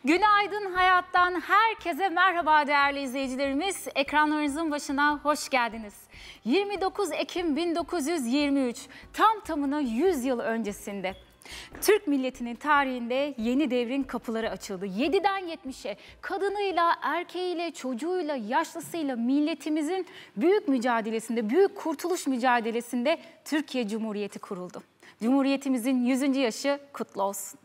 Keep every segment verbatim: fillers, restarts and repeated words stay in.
Günaydın hayattan herkese merhaba değerli izleyicilerimiz. Ekranlarınızın başına hoş geldiniz. yirmi dokuz Ekim bin dokuz yüz yirmi üç tam tamına yüz yıl öncesinde Türk milletinin tarihinde yeni devrin kapıları açıldı. yediden yetmişe kadınıyla, erkeğiyle, çocuğuyla, yaşlısıyla milletimizin büyük mücadelesinde, büyük kurtuluş mücadelesinde Türkiye Cumhuriyeti kuruldu. Cumhuriyetimizin yüzüncü yaşı kutlu olsun.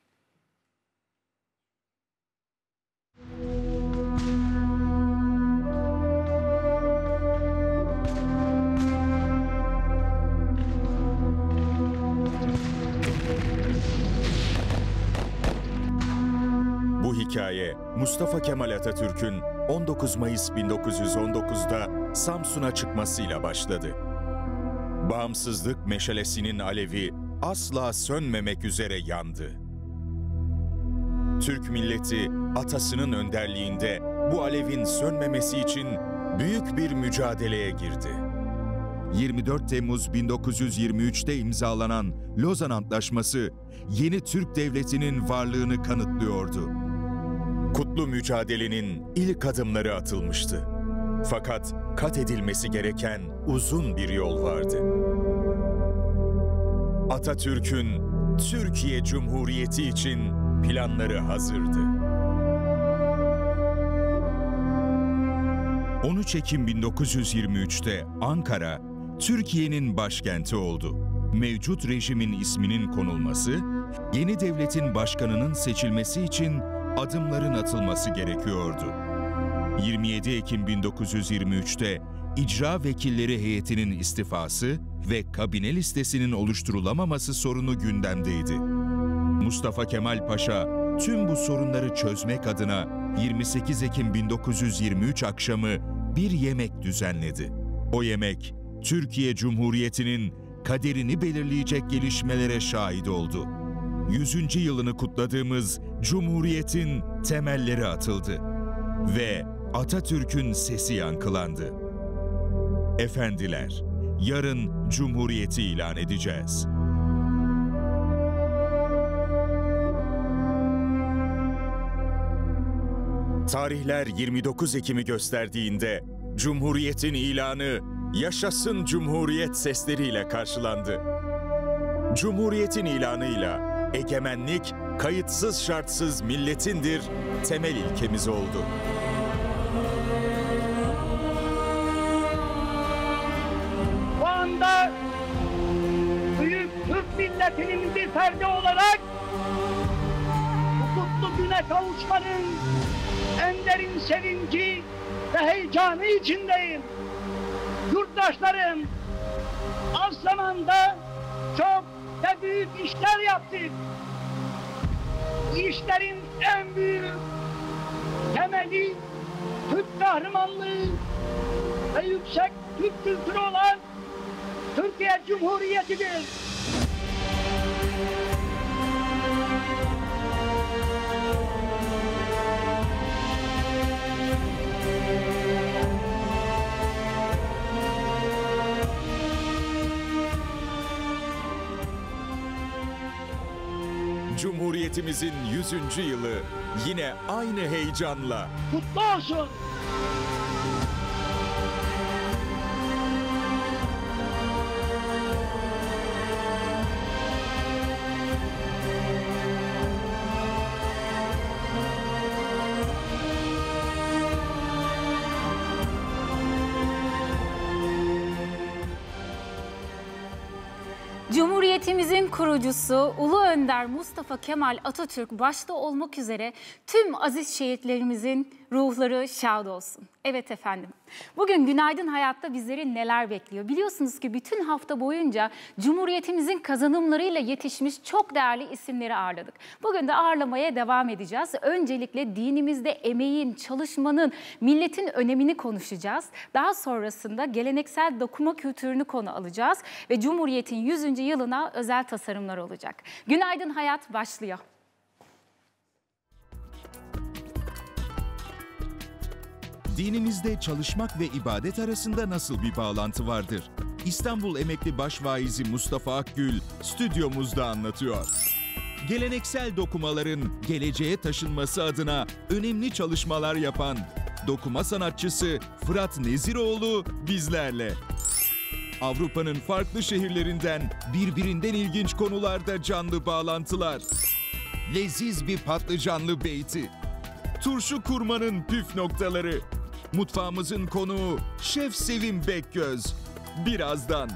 Bu hikaye Mustafa Kemal Atatürk'ün on dokuz Mayıs bin dokuz yüz on dokuz'da Samsun'a çıkmasıyla başladı. Bağımsızlık meşalesinin alevi asla sönmemek üzere yandı. Türk milleti atasının önderliğinde bu alevin sönmemesi için büyük bir mücadeleye girdi. yirmi dört Temmuz bin dokuz yüz yirmi üç'te imzalanan Lozan Antlaşması yeni Türk Devleti'nin varlığını kanıtlıyordu. Kutlu mücadelenin ilk adımları atılmıştı. Fakat kat edilmesi gereken uzun bir yol vardı. Atatürk'ün Türkiye Cumhuriyeti için planları hazırdı. on üç Ekim bin dokuz yüz yirmi üç'te Ankara, Türkiye'nin başkenti oldu. Mevcut rejimin isminin konulması, yeni devletin başkanının seçilmesi için adımların atılması gerekiyordu. yirmi yedi Ekim bin dokuz yüz yirmi üç'te icra vekilleri heyetinin istifası ve kabine listesinin oluşturulamaması sorunu gündemdeydi. Mustafa Kemal Paşa tüm bu sorunları çözmek adına yirmi sekiz Ekim bin dokuz yüz yirmi üç akşamı bir yemek düzenledi. O yemek Türkiye Cumhuriyeti'nin kaderini belirleyecek gelişmelere şahit oldu. yüzüncü yılını kutladığımız Cumhuriyet'in temelleri atıldı ve Atatürk'ün sesi yankılandı. Efendiler, yarın Cumhuriyet'i ilan edeceğiz. Tarihler yirmi dokuz Ekim'i gösterdiğinde Cumhuriyet'in ilanı "Yaşasın Cumhuriyet" sesleriyle karşılandı. Cumhuriyet'in ilanıyla egemenlik kayıtsız şartsız milletindir temel ilkemiz oldu. Bu anda büyük Türk milletinin bir ferdi olarak bu kutlu güne kavuşmanın en derin sevinci ve heyecanı içindeyim. Yurttaşlarım, az zamanda çok ve büyük işler yaptık. Bu işlerin en büyük temeli Türk kahramanlığı ve yüksek Türk kültürü olan Türkiye Cumhuriyeti'dir. Cumhuriyetimizin yüzüncü yılı yine aynı heyecanla kutlu olsun. Cumhuriyetimizin kurucusu Ulu Önder Mustafa Kemal Atatürk başta olmak üzere tüm aziz şehitlerimizin ruhları şad olsun. Evet efendim. Bugün Günaydın Hayat'ta bizleri neler bekliyor? Biliyorsunuz ki bütün hafta boyunca Cumhuriyetimizin kazanımlarıyla yetişmiş çok değerli isimleri ağırladık. Bugün de ağırlamaya devam edeceğiz. Öncelikle dinimizde emeğin, çalışmanın, milletin önemini konuşacağız. Daha sonrasında geleneksel dokuma kültürünü konu alacağız ve Cumhuriyet'in yüzüncü yılına özel tasarımlar olacak. Günaydın Hayat başlıyor. Dinimizde çalışmak ve ibadet arasında nasıl bir bağlantı vardır? İstanbul Emekli Başvaizi Mustafa Akgül stüdyomuzda anlatıyor. geleneksel dokumaların geleceğe taşınması adına önemli çalışmalar yapan dokuma sanatçısı Fırat Neziroğlu bizlerle. Avrupa'nın farklı şehirlerinden birbirinden ilginç konularda canlı bağlantılar. Leziz bir patlıcanlı beyti. Turşu kurmanın püf noktaları. Mutfağımızın konuğu Şef Sevim Bekgöz. Birazdan.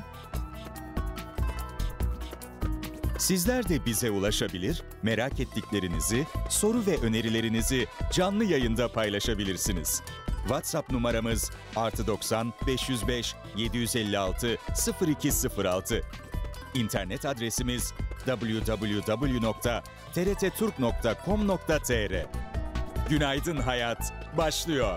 Sizler de bize ulaşabilir, merak ettiklerinizi, soru ve önerilerinizi canlı yayında paylaşabilirsiniz. WhatsApp numaramız artı doksan beş yüz beş yedi yüz elli altı sıfır iki sıfır altı. İnternet adresimiz double-u double-u double-u nokta t r t turk nokta com nokta t r. Günaydın Hayat başlıyor.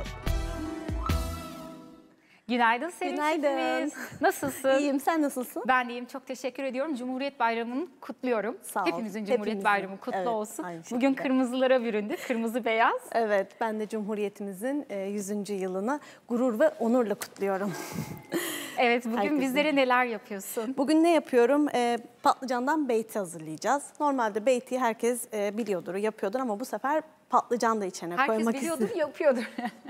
Günaydın Sevim Günaydın. şefimiz. Nasılsın? İyiyim, sen nasılsın? Ben de iyiyim, çok teşekkür ediyorum. Cumhuriyet Bayramı'nı kutluyorum. Sağ ol. Hepimizin Cumhuriyet Hepimizin. Bayramı kutlu Evet, olsun. aynı şekilde. Bugün kırmızılara büründü, kırmızı beyaz. Evet, ben de Cumhuriyetimizin yüzüncü yılını gurur ve onurla kutluyorum. Evet, bugün Herkesin. bizlere neler yapıyorsun? Bugün ne yapıyorum? E, patlıcandan beyti hazırlayacağız. Normalde beyti herkes e, biliyordur, yapıyordur ama bu sefer patlıcan da içine Herkes koymak biliyordur, istedim. yapıyordur.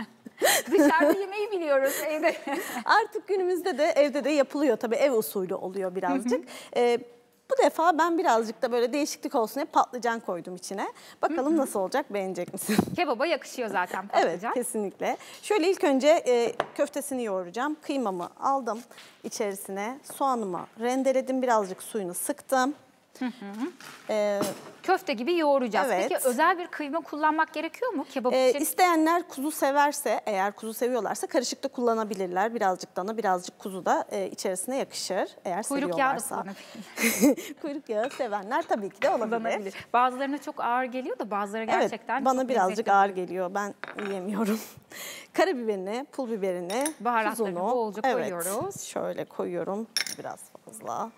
Dışarıda yemeği biliyoruz evde. Artık günümüzde de evde de yapılıyor. Tabii ev usulü oluyor birazcık. E, bu defa ben birazcık da böyle değişiklik olsun diye patlıcan koydum içine. Bakalım nasıl olacak, beğenecek misin? Kebaba yakışıyor zaten Evet, patlıcan. kesinlikle. Şöyle ilk önce e, köftesini yoğuracağım. Kıymamı aldım içerisine. Soğanımı rendeledim. Birazcık suyunu sıktım. Hı hı. E, Köfte gibi yoğuracağız. Evet. Peki özel bir kıyma kullanmak gerekiyor mu kebap e, için? isteyenler kuzu severse, eğer kuzu seviyorlarsa karışık da kullanabilirler. Birazcık dana, birazcık kuzu da e, içerisine yakışır. Eğer Kuyruk yağı da seviyorlarsa. kullanabilir. Kuyruk yağı sevenler tabii ki de olabilir. Kullanabilir. Bazılarına çok ağır geliyor da bazıları gerçekten Evet, bana çok birazcık lezzetli. ağır geliyor. Ben yiyemiyorum. Karabiberini, pul biberini, Baharatlarını tuzunu. bolca evet, koyuyoruz. Şöyle koyuyorum biraz fazla.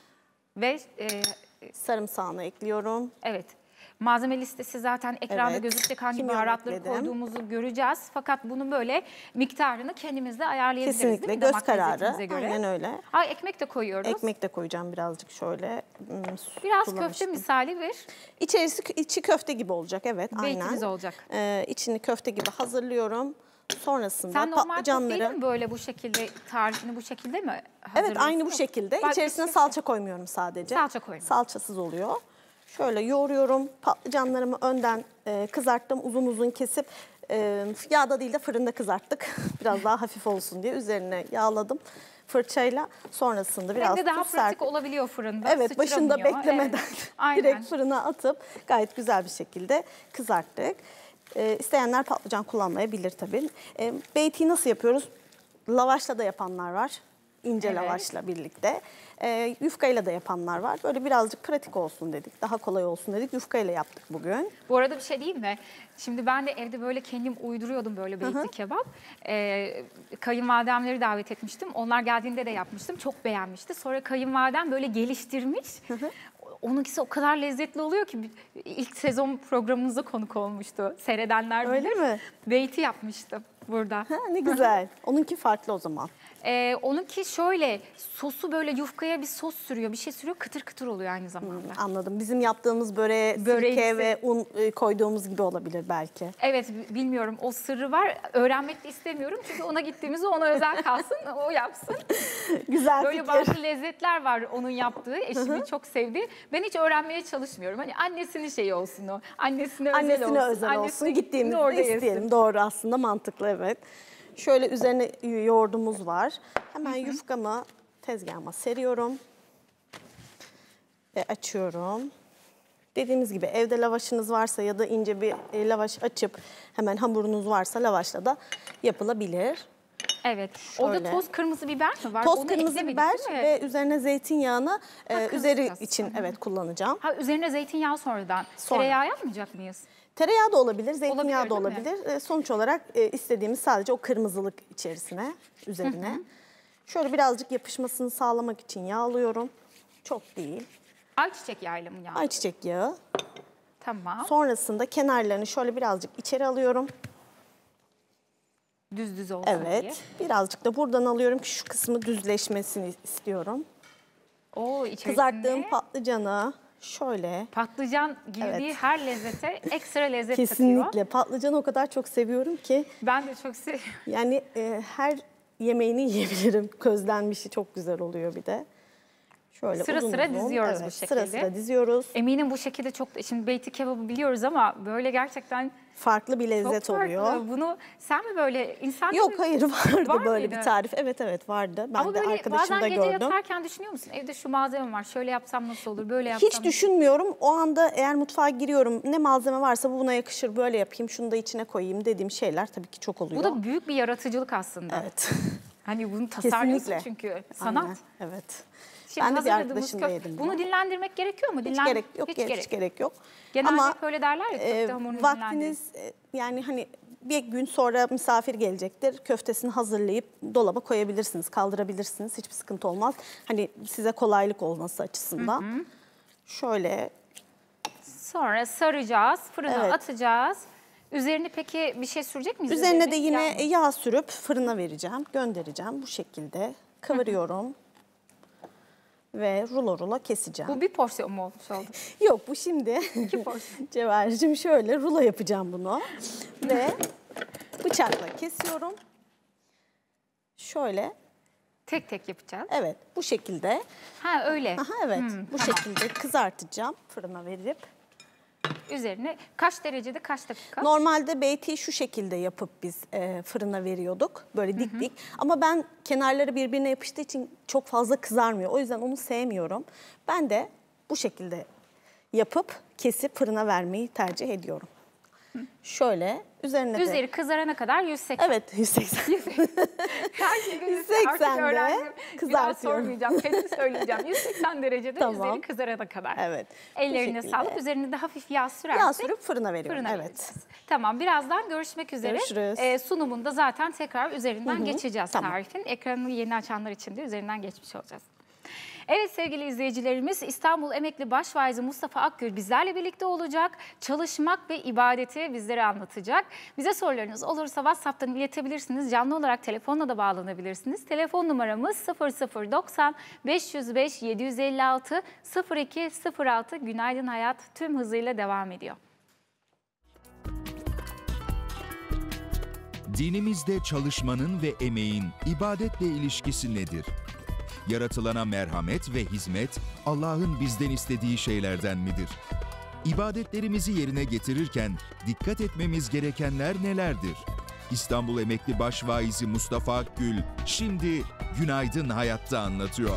Ve e, Sarımsağını ekliyorum. evet, malzeme listesi zaten ekranda Evet, gözükecek, hangi kimyon baharatları ekledim. koyduğumuzu göreceğiz. Fakat bunu böyle miktarını kendimiz de ayarlayabiliriz Kesinlikle değil mi? göz Damak kararı. lezzetimize göre. Aynen öyle. Ha, ekmek de koyuyoruz. Ekmek de koyacağım birazcık şöyle. Hmm, Biraz sulamıştım. köfte misali bir İçerisi içi köfte gibi olacak, evet. beytimiz aynen. olacak. Ee, içini köfte gibi hazırlıyorum. Sonrasında Sen normal patlıcanları. köfteyi mi böyle bu şekilde, tarifini bu şekilde mi Evet, hazırlıyorsun? aynı bu şekilde. Bak, İçerisine işte- salça koymuyorum sadece. Salça koymuyorum. Salçasız oluyor. Şöyle yoğuruyorum. Patlıcanlarımı önden e, kızarttım. Uzun uzun kesip e, yağda değil de fırında kızarttık. Biraz daha hafif olsun diye üzerine yağladım fırçayla. Sonrasında biraz Hem de daha tuz pratik serp- olabiliyor fırında. Evet, başında sıçramıyor. beklemeden Evet, aynen. direkt fırına atıp gayet güzel bir şekilde kızarttık. Ee, isteyenler patlıcan kullanmayabilir tabii. Ee, beytiyi nasıl yapıyoruz? Lavaşla da yapanlar var. İnce Evet. lavaşla birlikte. Ee, yufkayla da yapanlar var. Böyle birazcık pratik olsun dedik. Daha kolay olsun dedik. Yufkayla yaptık bugün. Bu arada bir şey diyeyim mi? Şimdi ben de evde böyle kendim uyduruyordum böyle beyti kebap. Ee, kayınvalidemleri davet etmiştim. Onlar geldiğinde de yapmıştım. Çok beğenmişti. Sonra kayınvalidem böyle geliştirmiş. Onunkisi o kadar lezzetli oluyor ki ilk sezon programımıza konuk olmuştu. Seyredenler Öyle bilir. mi? Beyti yapmıştım burada. Ha, ne güzel. Onunki farklı o zaman. Ee, onunki şöyle sosu böyle yufkaya bir sos sürüyor, bir şey sürüyor, kıtır kıtır oluyor aynı zamanda. Anladım. Bizim yaptığımız böreğe Böreği sirke ise- ve un e, koyduğumuz gibi olabilir belki. Evet, bi- bilmiyorum, o sırrı var. Öğrenmek de istemiyorum çünkü ona gittiğimizde ona özel kalsın, o yapsın. Güzel Böyle fikir. bazı lezzetler var onun yaptığı, eşimin çok sevdiği. Ben hiç öğrenmeye çalışmıyorum. Hani annesinin şeyi olsun o, annesine özel Annesine olsun. özel Annesine olsun. Gittiğimizde orada yesin. isteyelim. Doğru, aslında mantıklı, evet. Şöyle üzerine yoğurdumuz var. Hemen yufkamı tezgahıma seriyorum. Ve açıyorum. Dediğimiz gibi evde lavaşınız varsa ya da ince bir e, lavaş açıp hemen hamurunuz varsa lavaşla da yapılabilir. Evet. Orada Şöyle. toz kırmızı biber mi var? Toz Onu kırmızı eklemedik, biber değil mi? ve üzerine zeytinyağını e, kız üzeri biraz. için Hı hı. evet kullanacağım. Ha, üzerine zeytinyağı sonradan. Sonra. Tereyağı yapmayacak mıyız? Tereyağı da olabilir, zeytinyağı Olabilir, da değil mi? olabilir. E, sonuç olarak e, istediğimiz sadece o kırmızılık içerisine, üzerine. Şöyle birazcık yapışmasını sağlamak için yağlıyorum. Çok değil. Ayçiçek yağıyla mı yağ? Ayçiçek yağı. Tamam. Sonrasında kenarlarını şöyle birazcık içeri alıyorum. Düz düz olsun diye. Evet. Birazcık da buradan alıyorum ki şu kısmı düzleşmesini istiyorum. Oo, içerisinde Kızarttığım patlıcanı Şöyle. Patlıcan girdiği Evet. her lezzete ekstra lezzet Kesinlikle. katıyor. Patlıcanı o kadar çok seviyorum ki. Ben de çok seviyorum. Yani e, her yemeğini yiyebilirim. Közlenmişi çok güzel oluyor bir de. Şöyle Sıra uzun sıra uzun, diziyoruz bu evet, şekilde. Sıra sıra diziyoruz. Eminim bu şekilde çok, şimdi beyti kebabı biliyoruz ama böyle gerçekten Farklı bir çok lezzet farklı. oluyor. Bunu sen mi böyle insan Yok hayır vardı Var böyle mıydı? bir tarif. Evet evet vardı. Ben ama de böyle arkadaşımda bazen gece gördüm. yatarken düşünüyor musun? Evde şu malzeme var, şöyle yapsam nasıl olur, böyle yapsam Hiç düşünmüyorum. O anda eğer mutfağa giriyorum ne malzeme varsa bu buna yakışır böyle yapayım şunu da içine koyayım dediğim şeyler tabii ki çok oluyor. Bu da büyük bir yaratıcılık aslında. Evet. Hani bunu tasarlıyorsun Kesinlikle. çünkü sanat. Aynen, evet. Şimdi Ben de bir hazırladığımız arkadaşımda kö- yedim Bunu bunu. dinlendirmek gerekiyor mu? Hiç Dinlen- gerek yok, hiç hiç gerek. gerek, yok. Genelde Ama hep öyle derler ya, köfte e, hamurunu dinlendirin. vaktiniz e, yani hani bir gün sonra misafir gelecektir. Köftesini hazırlayıp dolaba koyabilirsiniz, kaldırabilirsiniz. Hiçbir sıkıntı olmaz. Hani size kolaylık olması açısından. Şöyle Sonra saracağız, fırına Evet. atacağız. Üzerini peki bir şey sürecek miyiz? üzerine de yine Yağ mı? yağ sürüp fırına vereceğim, göndereceğim. Bu şekilde kıvırıyorum. Ve rulo rulo keseceğim. Bu bir porsiyon mu olmuş oldu? Yok bu şimdi İki porsiyon. Cevherciğim şöyle rulo yapacağım bunu. Ve bıçakla kesiyorum. Şöyle Tek tek yapacağız. evet bu şekilde. Ha öyle. Aha evet Hmm, bu tamam. şekilde kızartacağım fırına verip. Üzerine kaç derecede kaç dakika? Normalde beytiyi şu şekilde yapıp biz e, fırına veriyorduk. Böyle dik dik. Ama ben kenarları birbirine yapıştığı için çok fazla kızarmıyor. O yüzden onu sevmiyorum. Ben de bu şekilde yapıp kesip fırına vermeyi tercih ediyorum. Şöyle üzerine de... Üzeri kızarana kadar yüz seksen. Evet yüz seksen. Her şeyi yüz seksende artık öğrendim. Bir daha kızartıyorum. sormayacağım. Kendim söyleyeceğim. yüz seksen derecede Tamam. üzeri kızarana kadar. Evet. bu Ellerine şekilde. sağlık. Üzerine de hafif yağ sürersek. Yağ sürüp fırına veriyorum. Fırına evet. vereceğiz. Tamam, birazdan görüşmek üzere. Görüşürüz. Ee, sunumunda zaten tekrar üzerinden geçeceğiz Tamam. tarifin. Ekranını yeni açanlar için de üzerinden geçmiş olacağız. Evet sevgili izleyicilerimiz, İstanbul Emekli Başvaizi Mustafa Akgül bizlerle birlikte olacak. Çalışmak ve ibadeti bizlere anlatacak. Bize sorularınız olursa WhatsApp'tan iletebilirsiniz. Canlı olarak telefonla da bağlanabilirsiniz. Telefon numaramız sıfır sıfır doksan beş yüz beş yedi yüz elli altı sıfır iki sıfır altı. Günaydın Hayat tüm hızıyla devam ediyor. Dinimizde çalışmanın ve emeğin ibadetle ilişkisi nedir? Yaratılana merhamet ve hizmet Allah'ın bizden istediği şeylerden midir? İbadetlerimizi yerine getirirken dikkat etmemiz gerekenler nelerdir? İstanbul Emekli Başvaizi Mustafa Akgül şimdi Günaydın Hayat'ta anlatıyor.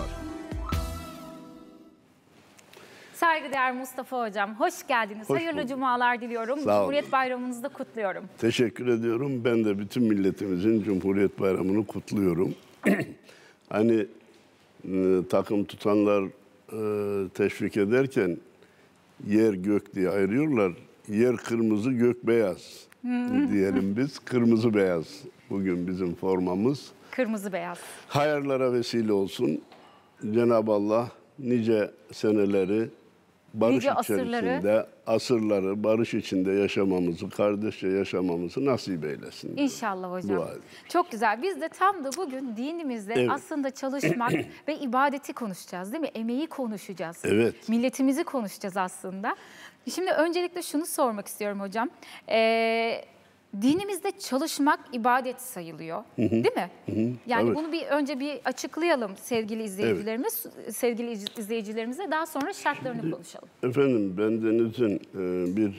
Saygıdeğer Mustafa Hocam, hoş geldiniz. Hoş Hayırlı bulduk. cumalar diliyorum. Sağ olun. Cumhuriyet Bayramınızı da kutluyorum. Teşekkür ediyorum. Ben de bütün milletimizin Cumhuriyet Bayramı'nı kutluyorum. Hani e, takım tutanlar e, teşvik ederken yer gök diye ayırıyorlar. Yer kırmızı, gök beyaz diyelim biz. Kırmızı beyaz bugün bizim formamız. Kırmızı beyaz. Hayırlara vesile olsun. Cenab-ı Allah nice seneleri barış Nice içerisinde, asırları. asırları barış içinde yaşamamızı, kardeşçe yaşamamızı nasip eylesin. İnşallah hocam. Dua edin. Çok güzel. Biz de tam da bugün dinimizde Evet. aslında çalışmak ve ibadeti konuşacağız değil mi? Emeği konuşacağız. Evet. Milletimizi konuşacağız aslında. Şimdi öncelikle şunu sormak istiyorum hocam. Ee, dinimizde çalışmak ibadet sayılıyor, değil mi? Yani evet. bunu bir önce bir açıklayalım sevgili izleyicilerimiz, sevgili iz- izleyicilerimize. Daha sonra şartlarını konuşalım. Efendim bendenizin e, bir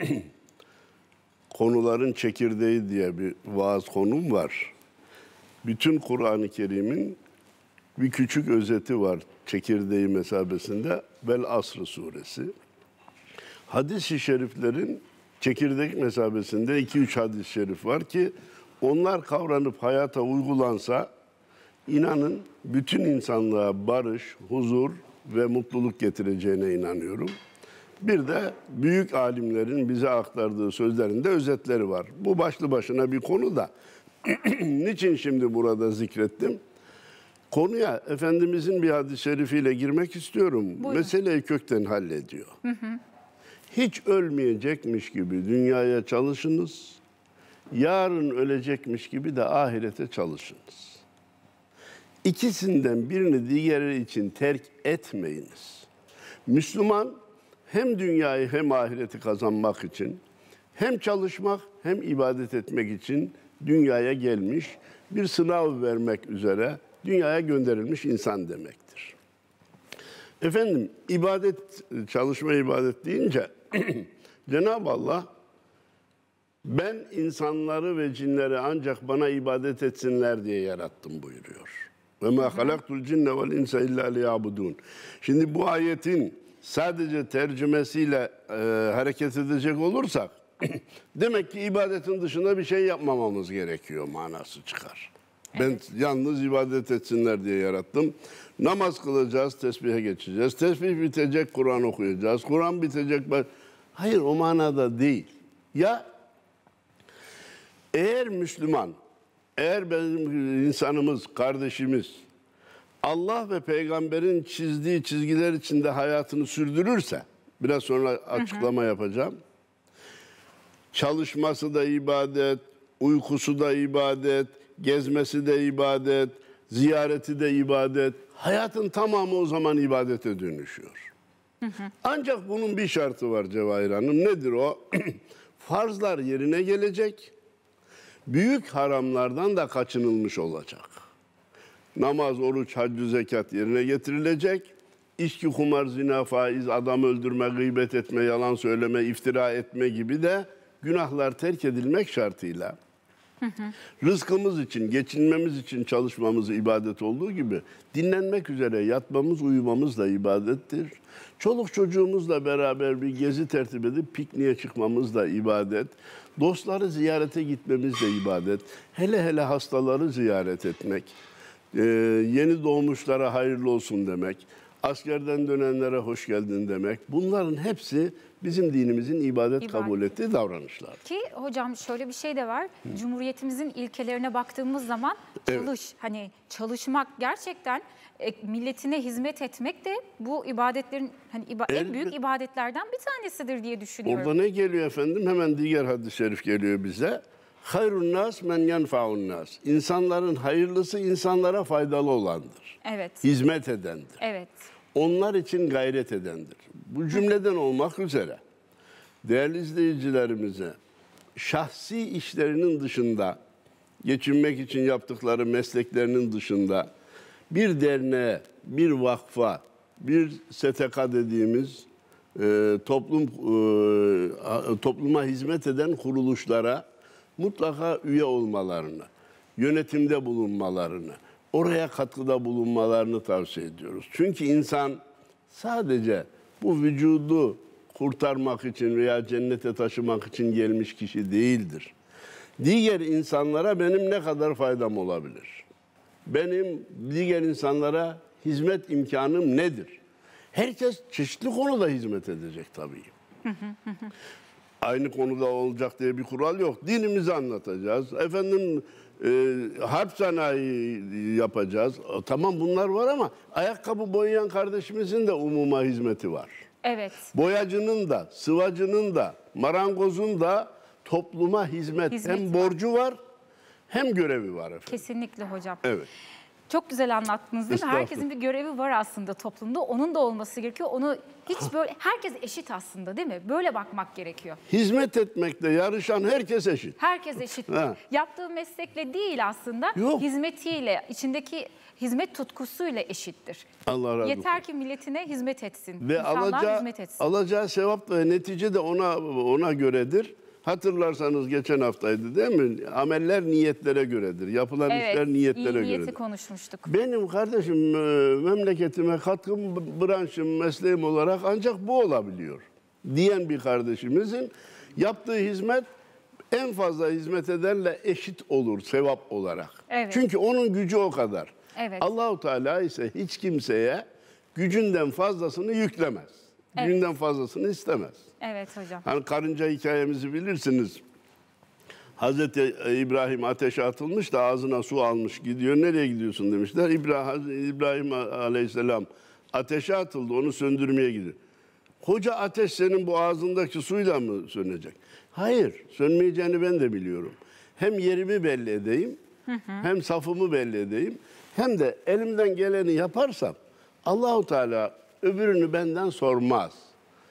konuların çekirdeği diye bir vaaz konum var. Bütün Kur'an-ı Kerim'in bir küçük özeti var çekirdeği mesabesinde. Vel Asr suresi. Hadis-i şeriflerin çekirdek mesabesinde iki üç hadis-i şerif var ki onlar kavranıp hayata uygulansa inanın bütün insanlığa barış, huzur ve mutluluk getireceğine inanıyorum. Bir de büyük alimlerin bize aktardığı sözlerinde özetleri var. Bu başlı başına bir konu da. Niçin şimdi burada zikrettim? Konuya Efendimizin bir hadis-i şerifiyle girmek istiyorum. Buyurun. Meseleyi kökten hallediyor. Hı hı. Hiç ölmeyecekmiş gibi dünyaya çalışınız, yarın ölecekmiş gibi de ahirete çalışınız. İkisinden birini diğeri için terk etmeyiniz. Müslüman hem dünyayı hem ahireti kazanmak için, hem çalışmak hem ibadet etmek için dünyaya gelmiş, bir sınav vermek üzere dünyaya gönderilmiş insan demektir. Efendim, ibadet, çalışma ibadet deyince Cenab-ı Allah, ben insanları ve cinleri ancak bana ibadet etsinler diye yarattım buyuruyor. Ve ma halaktul cinne vel insa illa liyabudun. Şimdi bu ayetin sadece tercümesiyle e, hareket edecek olursak, demek ki ibadetin dışında bir şey yapmamamız gerekiyor manası çıkar. Evet. Ben yalnız ibadet etsinler diye yarattım. Namaz kılacağız, tesbihe geçeceğiz. Tesbih bitecek, Kur'an okuyacağız. Kur'an bitecek. Hayır, o manada değil. Ya eğer Müslüman, eğer bizim insanımız, kardeşimiz Allah ve peygamberin çizdiği çizgiler içinde hayatını sürdürürse, biraz sonra açıklama hı hı. yapacağım. Çalışması da ibadet, uykusu da ibadet, gezmesi de ibadet, ziyareti de ibadet. Hayatın tamamı o zaman ibadete dönüşüyor. Hı hı. Ancak bunun bir şartı var Cevahir Hanım. Nedir o? Farzlar yerine gelecek. Büyük haramlardan da kaçınılmış olacak. Namaz, oruç, hac, zekat yerine getirilecek. İçki, kumar, zina, faiz, adam öldürme, gıybet etme, yalan söyleme, iftira etme gibi de günahlar terk edilmek şartıyla. Hı hı. Rızkımız için, geçinmemiz için çalışmamız ibadet olduğu gibi dinlenmek üzere yatmamız, uyumamız da ibadettir. Çoluk çocuğumuzla beraber bir gezi tertip edip pikniğe çıkmamız da ibadet. Dostları ziyarete gitmemiz de ibadet. Hele hele hastaları ziyaret etmek. Ee, yeni doğmuşlara hayırlı olsun demek. Askerden dönenlere hoş geldin demek. Bunların hepsi bizim dinimizin ibadet, ibadet. kabul ettiği davranışlar. Ki hocam şöyle bir şey de var. Hı. Cumhuriyetimizin ilkelerine baktığımız zaman çalış, evet. hani çalışmak gerçekten e, milletine hizmet etmek de bu ibadetlerin hani iba, en büyük ibadetlerden bir tanesidir diye düşünüyorum. Orada ne geliyor efendim? Hemen diğer hadis-i şerif geliyor bize. Hayrun nas men yenfa'un nas. İnsanların hayırlısı insanlara faydalı olandır. Evet. Hizmet edendir. Evet. Onlar için gayret edendir. Bu cümleden olmak üzere değerli izleyicilerimize şahsi işlerinin dışında, geçinmek için yaptıkları mesleklerinin dışında bir derneğe, bir vakfa, bir S T K dediğimiz e, toplum e, topluma hizmet eden kuruluşlara mutlaka üye olmalarını, yönetimde bulunmalarını, oraya katkıda bulunmalarını tavsiye ediyoruz. Çünkü insan sadece bu vücudu kurtarmak için veya cennete taşımak için gelmiş kişi değildir. Diğer insanlara benim ne kadar faydam olabilir? Benim diğer insanlara hizmet imkanım nedir? Herkes çeşitli konuda hizmet edecek tabii. Aynı konuda olacak diye bir kural yok. Dinimizi anlatacağız. Efendim e, harp sanayi yapacağız. Tamam bunlar var ama ayakkabı boyayan kardeşimizin de umuma hizmeti var. Evet. Boyacının da, sıvacının da, marangozun da topluma hizmet, hizmet hem borcu var hem görevi var efendim. Kesinlikle hocam. Evet. Çok güzel anlattınız değil mi? Herkesin bir görevi var aslında toplumda. Onun da olması gerekiyor. Onu hiç böyle herkes eşit aslında değil mi? Böyle bakmak gerekiyor. Hizmet etmekle yarışan herkes eşit. Herkes eşit. Yaptığı meslekle değil aslında. Yok. Hizmetiyle, içindeki hizmet tutkusuyla eşittir. Allah razı olsun. Yeter ki milletine hizmet etsin. Ve alacağı, hizmet etsin. alacağı sevap ve netice de ona ona göredir. Hatırlarsanız geçen haftaydı değil mi? Ameller niyetlere göredir. Yapılan evet, işler niyetlere göredir. Evet, iyi niyeti konuşmuştuk. Benim kardeşim memleketime katkım, branşım, mesleğim olarak ancak bu olabiliyor diyen bir kardeşimizin yaptığı hizmet en fazla hizmet edenle eşit olur sevap olarak. Evet. Çünkü onun gücü o kadar. Evet. Allah-u Teala ise hiç kimseye gücünden fazlasını yüklemez. Evet. Gücünden fazlasını istemez. Evet hocam. Hani karınca hikayemizi bilirsiniz. Hazreti İbrahim ateşe atılmış da ağzına su almış gidiyor. Nereye gidiyorsun demişler. İbrahim, İbrahim Aleyhisselam ateşe atıldı, onu söndürmeye gidiyor. Koca ateş senin bu ağzındaki suyla mı sönecek? Hayır, sönmeyeceğini ben de biliyorum. Hem yerimi belli edeyim, hı hı. hem safımı belli edeyim, hem de elimden geleni yaparsam Allahu Teala öbürünü benden sormaz.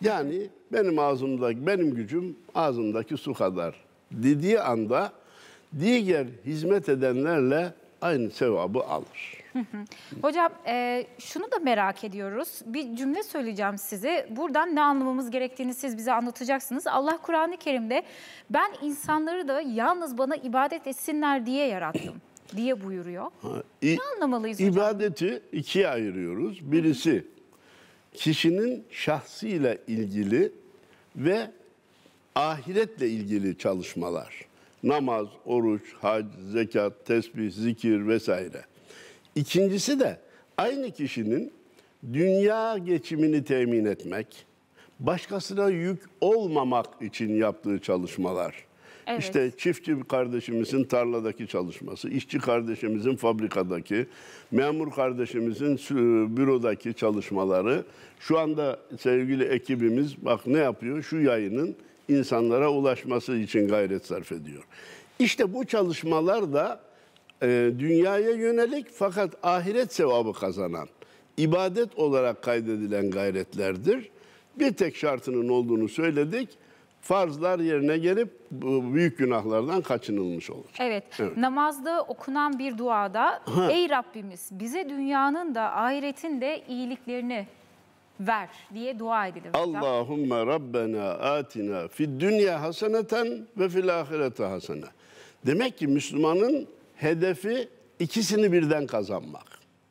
Yani benim ağzımdaki, benim gücüm ağzımdaki su kadar dediği anda diğer hizmet edenlerle aynı sevabı alır. Hocam e, şunu da merak ediyoruz. Bir cümle söyleyeceğim size. Buradan ne anlamamız gerektiğini siz bize anlatacaksınız. Allah Kur'an-ı Kerim'de ben insanları da yalnız bana ibadet etsinler diye yarattım diye buyuruyor. Ha, ne anlamalıyız hocam? İbadeti ikiye ayırıyoruz. Birisi kişinin şahsıyla ilgili ve ahiretle ilgili çalışmalar. Namaz, oruç, hac, zekat, tesbih, zikir vesaire. İkincisi de aynı kişinin dünya geçimini temin etmek, başkasına yük olmamak için yaptığı çalışmalar. Evet. İşte çiftçi kardeşimizin tarladaki çalışması, işçi kardeşimizin fabrikadaki, memur kardeşimizin bürodaki çalışmaları. Şu anda sevgili ekibimiz bak ne yapıyor? Şu yayının insanlara ulaşması için gayret sarf ediyor. İşte bu çalışmalar da e, dünyaya yönelik fakat ahiret sevabı kazanan, ibadet olarak kaydedilen gayretlerdir. Bir tek şartının olduğunu söyledik. Farzlar yerine gelip bu büyük günahlardan kaçınılmış olur. Evet, evet. Namazda okunan bir duada ha. Ey Rabbimiz bize dünyanın da ahiretin de iyiliklerini ver diye dua edilir. Allahümme Rabbena atina fid dünya haseneten ve fil ahirete hasene. Demek ki Müslümanın hedefi ikisini birden kazanmak.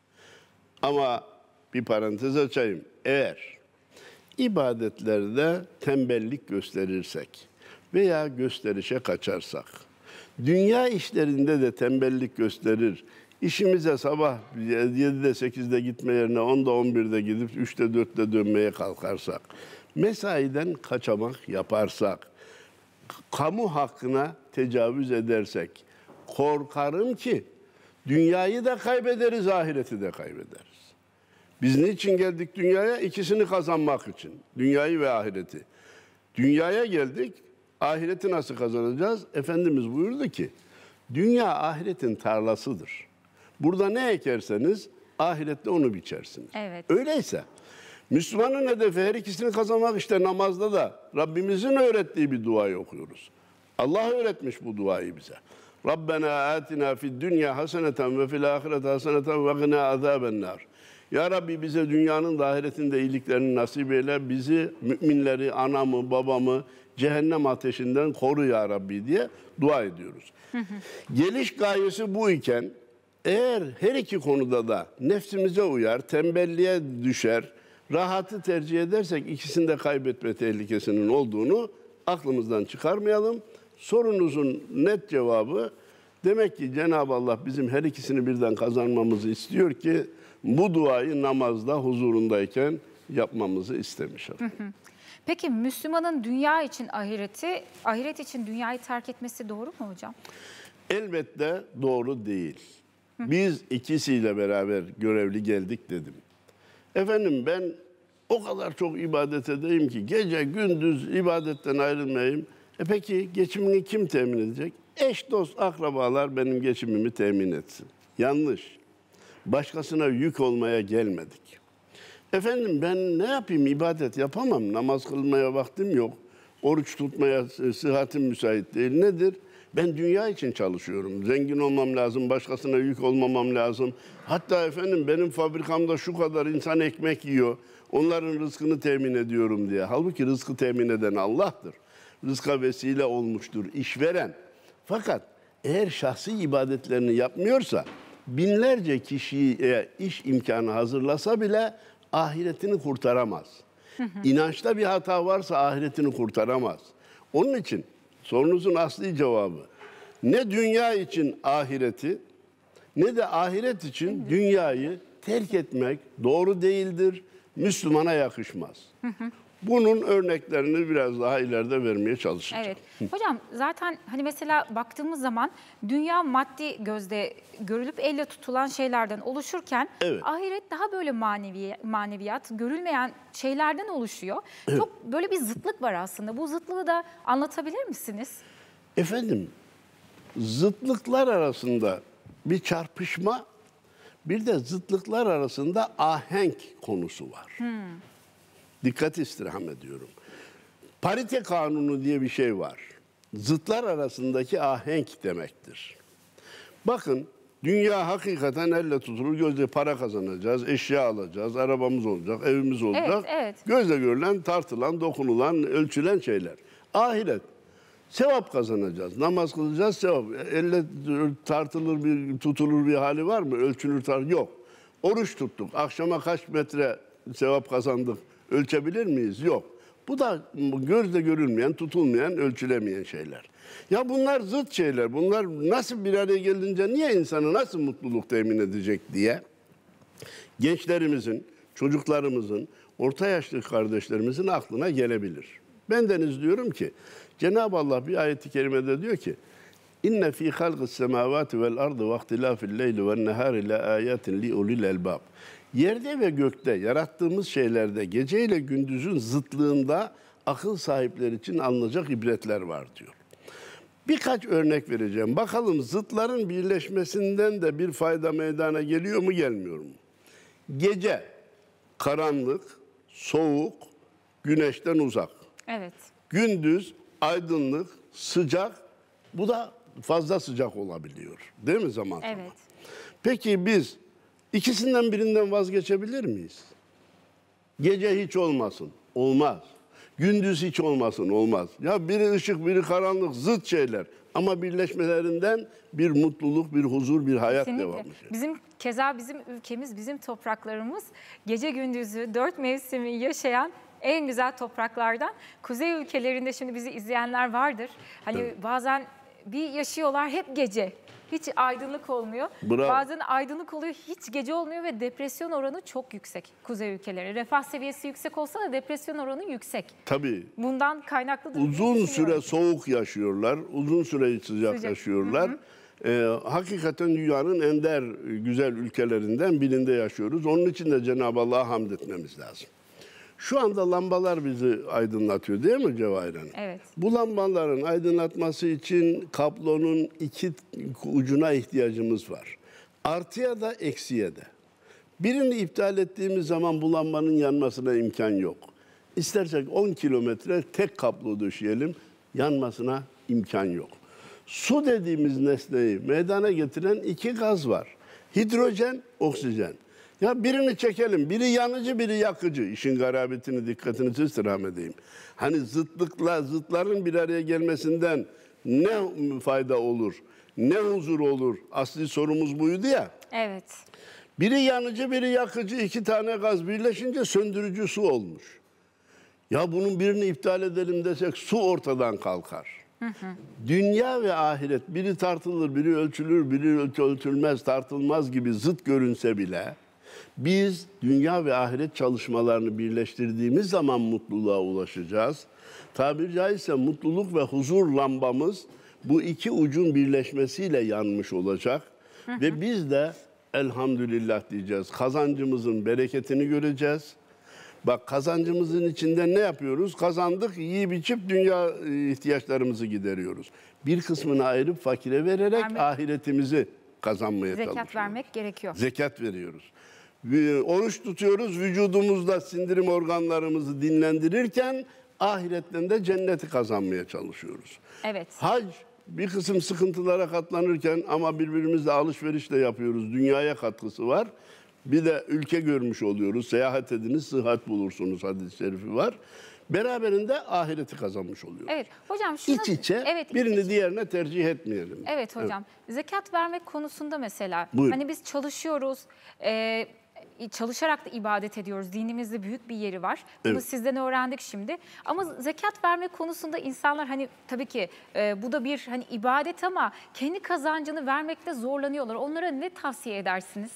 Ama bir parantez açayım. Eğer ibadetlerde tembellik gösterirsek veya gösterişe kaçarsak, dünya işlerinde de tembellik gösterir, işimize sabah yedide sekizde gitme yerine onda on birde gidip üçte dörtte dönmeye kalkarsak, mesaiden kaçamak yaparsak, kamu hakkına tecavüz edersek, korkarım ki dünyayı da kaybederiz, ahireti de kaybederiz. Biz niçin geldik dünyaya? İkisini kazanmak için. Dünyayı ve ahireti. Dünyaya geldik, ahireti nasıl kazanacağız? Efendimiz buyurdu ki, dünya ahiretin tarlasıdır. Burada ne ekerseniz ahirette onu biçersiniz. Evet. Öyleyse Müslümanın hedefi her ikisini kazanmak. İşte namazda da Rabbimizin öğrettiği bir duayı okuyoruz. Allah öğretmiş bu duayı bize. Rabbena atina fid dünya haseneten ve fil ahireti haseneten ve gına azabennar. Ya Rabbi bize dünyanın da ahiretin de iyiliklerini nasip eyle. Bizi, müminleri, anamı, babamı cehennem ateşinden koru ya Rabbi diye dua ediyoruz. Geliş gayesi bu iken eğer her iki konuda da nefsimize uyar, tembelliğe düşer, rahatı tercih edersek ikisini de kaybetme tehlikesinin olduğunu aklımızdan çıkarmayalım. Sorunuzun net cevabı demek ki Cenab-ı Allah bizim her ikisini birden kazanmamızı istiyor ki bu duayı namazda huzurundayken yapmamızı istemiş. Hı hı. Peki Müslümanın dünya için ahireti, ahiret için dünyayı terk etmesi doğru mu hocam? Elbette doğru değil. Hı. Biz ikisiyle beraber görevli geldik dedim. Efendim ben o kadar çok ibadet edeyim ki gece gündüz ibadetten ayrılmayayım. E peki geçimini kim temin edecek? Eş, dost, akrabalar benim geçimimi temin etsin. Yanlış. Başkasına yük olmaya gelmedik. Efendim ben ne yapayım, ibadet yapamam, namaz kılmaya vaktim yok, oruç tutmaya sıhhatim müsait değil. Nedir? Ben dünya için çalışıyorum, zengin olmam lazım, başkasına yük olmamam lazım. Hatta efendim benim fabrikamda şu kadar insan ekmek yiyor, onların rızkını temin ediyorum diye. Halbuki rızkı temin eden Allah'tır. Rızka vesile olmuştur işveren. Fakat eğer şahsi ibadetlerini yapmıyorsa, binlerce kişiye iş imkanı hazırlasa bile ahiretini kurtaramaz. Hı hı. İnançta bir hata varsa ahiretini kurtaramaz. Onun için sorunuzun asli cevabı ne dünya için ahireti ne de ahiret için dünyayı terk etmek doğru değildir. Müslümana yakışmaz. Hı hı. Bunun örneklerini biraz daha ileride vermeye çalışacağım. Evet. Hocam zaten hani mesela baktığımız zaman dünya maddi gözde görülüp elle tutulan şeylerden oluşurken evet. ahiret daha böyle manevi, maneviyat, görülmeyen şeylerden oluşuyor. Evet. Çok böyle bir zıtlık var aslında. Bu zıtlığı da anlatabilir misiniz? Efendim, zıtlıklar arasında bir çarpışma, bir de zıtlıklar arasında ahenk konusu var. Hmm. Dikkat istirham ediyorum. Parite kanunu diye bir şey var. Zıtlar arasındaki ahenk demektir. Bakın, dünya hakikaten elle tutulur, gözle para kazanacağız, eşya alacağız, arabamız olacak, evimiz olacak. Evet, evet. Gözle görülen, tartılan, dokunulan, ölçülen şeyler. Ahiret, sevap kazanacağız, namaz kılacağız, sevap. Elle tartılır, bir tutulur bir hali var mı? Ölçülür, tar yok. Oruç tuttuk, akşama kaç metre sevap kazandık, ölçebilir miyiz? Yok. Bu da gözle görülmeyen, tutulmayan, ölçülemeyen şeyler. Ya bunlar zıt şeyler. Bunlar nasıl bir araya gelince niye insanı nasıl mutluluk temin edecek diye gençlerimizin, çocuklarımızın, orta yaşlı kardeşlerimizin aklına gelebilir. Ben deniz diyorum ki Cenab-ı Allah bir ayet-i kerimede diyor ki İnne fî halqis semâvâti vel ardı ve ihtilâfil leyli ven nehâri le âyâtin li ulil elbâb. Yerde ve gökte yarattığımız şeylerde gece ile gündüzün zıtlığında akıl sahipleri için alınacak ibretler var diyor. Birkaç örnek vereceğim. Bakalım zıtların birleşmesinden de bir fayda meydana geliyor mu, gelmiyor mu? Gece, karanlık, soğuk, güneşten uzak. Evet. Gündüz, aydınlık, sıcak. Bu da fazla sıcak olabiliyor. Değil mi zaman zaman? Evet. Peki biz ikisinden birinden vazgeçebilir miyiz? Gece hiç olmasın. Olmaz. Gündüz hiç olmasın. Olmaz. Ya biri ışık, biri karanlık, zıt şeyler. Ama birleşmelerinden bir mutluluk, bir huzur, bir hayat Kesinlikle. devam ediyor. Bizim keza bizim ülkemiz, bizim topraklarımız gece gündüzü dört mevsimi yaşayan en güzel topraklardan. Kuzey ülkelerinde şimdi bizi izleyenler vardır. Hani evet. Bazen bir yaşıyorlar hep gece. Hiç aydınlık olmuyor. Bravo. Bazen aydınlık oluyor, hiç gece olmuyor ve depresyon oranı çok yüksek kuzey ülkeleri. Refah seviyesi yüksek olsa da depresyon oranı yüksek. Tabii. Bundan kaynaklıdır. Uzun süre soğuk yaşıyorlar, uzun süre sıcak, Sıcak. yaşıyorlar. Hı hı. Ee, hakikaten dünyanın ender güzel ülkelerinden birinde yaşıyoruz. Onun için de Cenab-ı Allah'a hamd etmemiz lazım. Şu anda lambalar bizi aydınlatıyor değil mi Cevahir Hanım? Evet. Bu lambaların aydınlatması için kablonun iki ucuna ihtiyacımız var. Artıya da eksiye de. Birini iptal ettiğimiz zaman bu lambanın yanmasına imkan yok. İstersek on kilometre tek kablo döşeyelim, yanmasına imkan yok. Su dediğimiz nesneyi meydana getiren iki gaz var. Hidrojen, oksijen. Ya birini çekelim, biri yanıcı, biri yakıcı. İşin garabetini, dikkatinizi istirham edeyim. Hani zıtlıkla, zıtların bir araya gelmesinden ne fayda olur, ne huzur olur? Asli sorumuz buydu ya. Evet. Biri yanıcı, biri yakıcı, iki tane gaz birleşince söndürücü su olmuş. Ya bunun birini iptal edelim desek su ortadan kalkar. Hı hı. Dünya ve ahiret biri tartılır, biri ölçülür, biri ölçülmez, tartılmaz gibi zıt görünse bile biz dünya ve ahiret çalışmalarını birleştirdiğimiz zaman mutluluğa ulaşacağız. Tabiri caizse mutluluk ve huzur lambamız bu iki ucun birleşmesiyle yanmış olacak. Hı hı. Ve biz de elhamdülillah diyeceğiz. Kazancımızın bereketini göreceğiz. Bak kazancımızın içinde ne yapıyoruz? Kazandık, yiyip içip dünya ihtiyaçlarımızı gideriyoruz. Bir kısmını ayırıp fakire vererek vermek, ahiretimizi kazanmaya zekat çalışıyoruz. Zekat vermek gerekiyor. Zekat veriyoruz. Oruç tutuyoruz, vücudumuzda sindirim organlarımızı dinlendirirken ahiretten de cenneti kazanmaya çalışıyoruz. Evet. Hac bir kısım sıkıntılara katlanırken ama birbirimizle alışveriş de yapıyoruz. Dünyaya katkısı var. Bir de ülke görmüş oluyoruz. Seyahat ediniz, sıhhat bulursunuz hadis-i şerifi var. Beraberinde ahireti kazanmış oluyoruz. Evet hocam. Şuna, İç içe evet, birini iç. diğerine tercih etmeyelim. Evet hocam. Evet. Zekat vermek konusunda mesela. Buyurun. Hani biz çalışıyoruz. E, çalışarak da ibadet ediyoruz. Dinimizde büyük bir yeri var. Bunu evet. sizden öğrendik şimdi. Ama zekat verme konusunda insanlar hani tabii ki e, bu da bir hani ibadet ama kendi kazancını vermekte zorlanıyorlar. Onlara ne tavsiye edersiniz?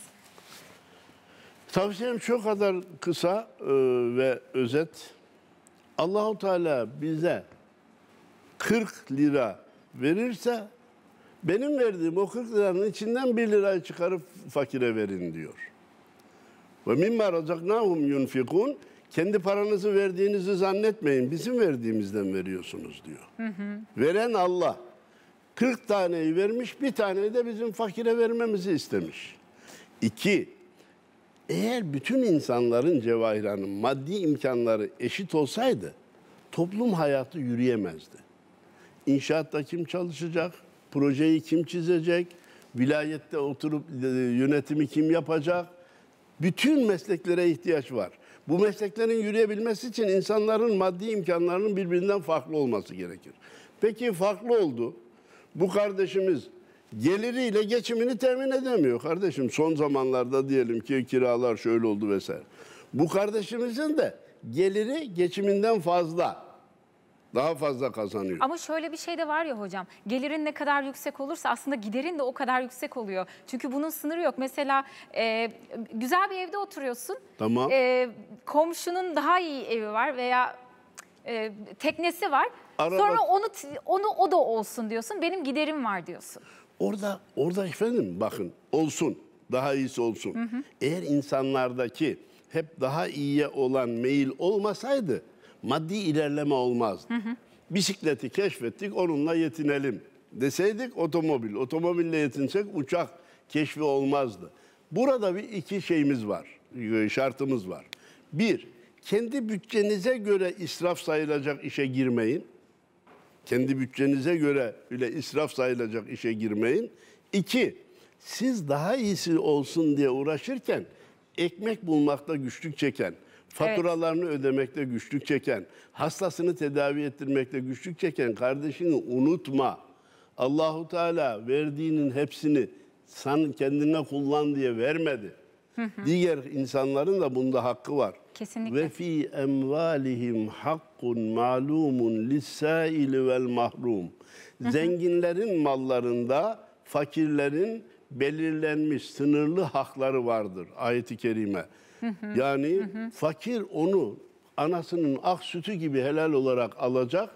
Tavsiyem şu kadar kısa e, ve özet. Allah-u Teala bize kırk lira verirse benim verdiğim o kırk liranın içinden bir lirayı çıkarıp fakire verin diyor. Ve mimma razaknahum yunfikun. Kendi paranızı verdiğinizi zannetmeyin. Bizim verdiğimizden veriyorsunuz diyor. Hı hı. Veren Allah. kırk taneyi vermiş, bir taneyi de bizim fakire vermemizi istemiş. İki, Eğer bütün insanların cevahirhanın maddi imkanları eşit olsaydı toplum hayatı yürüyemezdi. İnşaatta kim çalışacak? Projeyi kim çizecek? Vilayette oturup yönetimi kim yapacak? Bütün mesleklere ihtiyaç var. Bu mesleklerin yürüyebilmesi için insanların maddi imkanlarının birbirinden farklı olması gerekir. Peki farklı oldu. Bu kardeşimiz geliriyle geçimini temin edemiyor kardeşim. Son zamanlarda diyelim ki kiralar şöyle oldu vesaire. Bu kardeşimizin de geliri geçiminden fazla. Daha fazla kazanıyor. Ama şöyle bir şey de var ya hocam. Gelirin ne kadar yüksek olursa aslında giderin de o kadar yüksek oluyor. Çünkü bunun sınırı yok. Mesela e, güzel bir evde oturuyorsun. Tamam. E, komşunun daha iyi evi var veya e, teknesi var. Araba... Sonra onu onu o da olsun diyorsun. Benim giderim var diyorsun. Orada orada efendim bakın olsun. Daha iyisi olsun. Hı hı. Eğer insanlardaki hep daha iyiye olan meyil olmasaydı maddi ilerleme olmazdı. Hı hı. Bisikleti keşfettik, onunla yetinelim deseydik otomobil. Otomobille yetinsek uçak keşfi olmazdı. Burada bir iki şeyimiz var, şartımız var. Bir, kendi bütçenize göre israf sayılacak işe girmeyin. Kendi bütçenize göre bile israf sayılacak işe girmeyin. İki, siz daha iyisi olsun diye uğraşırken ekmek bulmakta güçlük çeken, faturalarını evet. ödemekte güçlük çeken, hastasını tedavi ettirmekte güçlük çeken kardeşini unutma. Allahu Teala verdiğinin hepsini sen kendine kullan diye vermedi. Hı hı. Diğer insanların da bunda hakkı var. Kesinlikle. Ve fi emvalihim hakkun ma'lumun lis-saili vel mahrum. Zenginlerin mallarında fakirlerin belirlenmiş sınırlı hakları vardır. Ayet-i kerime. Hı hı. Yani hı hı. fakir onu anasının ak sütü gibi helal olarak alacak.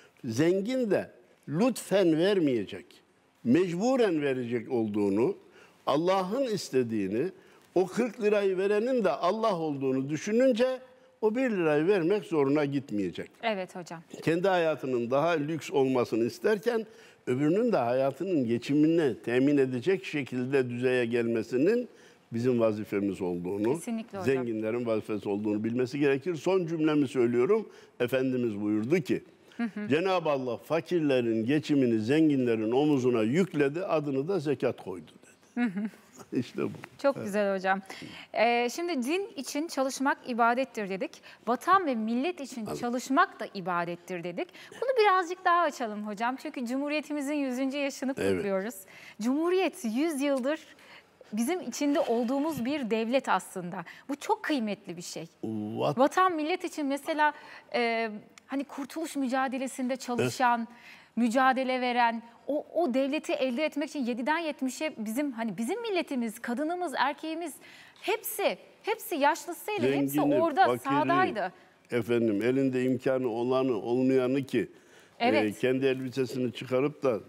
Zengin de lütfen vermeyecek. Mecburen verecek olduğunu, Allah'ın istediğini, o kırk lirayı verenin de Allah olduğunu düşününce o bir lirayı vermek zoruna gitmeyecek. Evet hocam. Kendi hayatının daha lüks olmasını isterken öbürünün de hayatının geçimini temin edecek şekilde düzeye gelmesinin bizim vazifemiz olduğunu, kesinlikle hocam. Zenginlerin vazifesi olduğunu bilmesi gerekir. Son cümlemi söylüyorum. Efendimiz buyurdu ki, hı hı. Cenab-ı Allah fakirlerin geçimini zenginlerin omuzuna yükledi, adını da zekat koydu dedi. Hı hı. İşte bu. Çok evet. güzel hocam. Ee, şimdi din için çalışmak ibadettir dedik. Vatan ve millet için Anladım. çalışmak da ibadettir dedik. Bunu birazcık daha açalım hocam. Çünkü Cumhuriyetimizin yüzüncü yaşını kutluyoruz. Evet. Cumhuriyet yüz yıldır bizim içinde olduğumuz bir devlet aslında. Bu çok kıymetli bir şey. What? Vatan millet için mesela e, hani kurtuluş mücadelesinde çalışan, evet. mücadele veren, o, o devleti elde etmek için yediden yetmişe bizim hani bizim milletimiz, kadınımız, erkeğimiz hepsi hepsi yaşlısıyla Zengini, hepsi orada fakiri, sahadaydı. Efendim elinde imkanı olanı olmayanı ki evet. e, kendi elbisesini çıkarıp da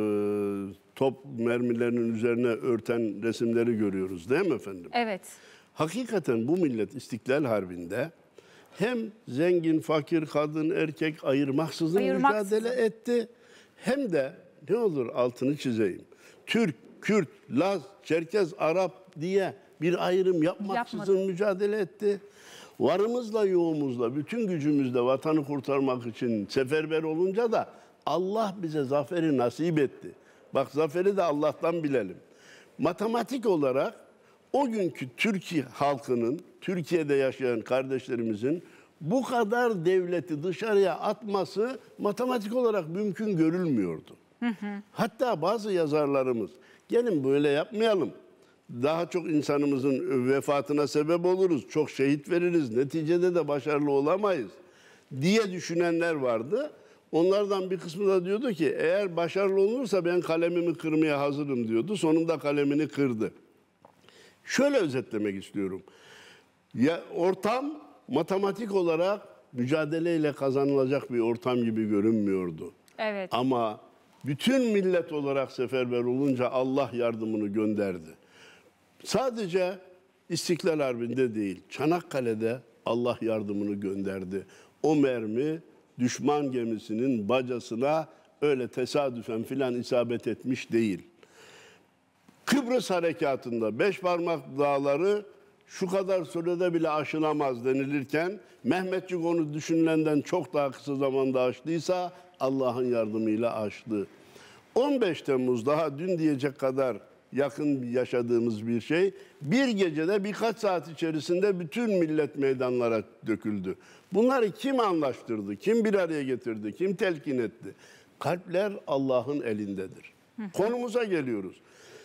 e, top mermilerinin üzerine örten resimleri görüyoruz değil mi efendim? Evet. Hakikaten bu millet İstiklal Harbi'nde hem zengin, fakir, kadın, erkek ayırmaksızın Ayırmaksızın. mücadele etti. Hem de ne olur altını çizeyim. Türk, Kürt, Laz, Çerkez, Arap diye bir ayrım yapmaksızın Yapmadı. mücadele etti. Varımızla yoğumuzla, bütün gücümüzle vatanı kurtarmak için seferber olunca da Allah bize zaferi nasip etti. Bak zaferi de Allah'tan bilelim. Matematik olarak o günkü Türkiye halkının, Türkiye'de yaşayan kardeşlerimizin bu kadar devleti dışarıya atması matematik olarak mümkün görülmüyordu. Hı hı. Hatta bazı yazarlarımız gelin böyle yapmayalım. Daha çok insanımızın vefatına sebep oluruz. Çok şehit veririz. Neticede de başarılı olamayız diye düşünenler vardı. Onlardan bir kısmı da diyordu ki eğer başarılı olursa ben kalemimi kırmaya hazırım diyordu. Sonunda kalemini kırdı. Şöyle özetlemek istiyorum. Ya ortam matematik olarak mücadeleyle kazanılacak bir ortam gibi görünmüyordu. Evet. Ama bütün millet olarak seferber olunca Allah yardımını gönderdi. Sadece İstiklal Harbi'nde değil, Çanakkale'de Allah yardımını gönderdi. O mermi düşman gemisinin bacasına öyle tesadüfen filan isabet etmiş değil. Kıbrıs Harekatı'nda Beşparmak Dağları şu kadar sürede bile aşılamaz denilirken Mehmetçik onu düşünülenden çok daha kısa zamanda aştıysa Allah'ın yardımıyla aştı. on beş Temmuz daha dün diyecek kadar yakın yaşadığımız bir şey. Bir gecede birkaç saat içerisinde bütün millet meydanlara döküldü. Bunları kim anlaştırdı, kim bir araya getirdi, kim telkin etti? Kalpler Allah'ın elindedir. Konumuza geliyoruz.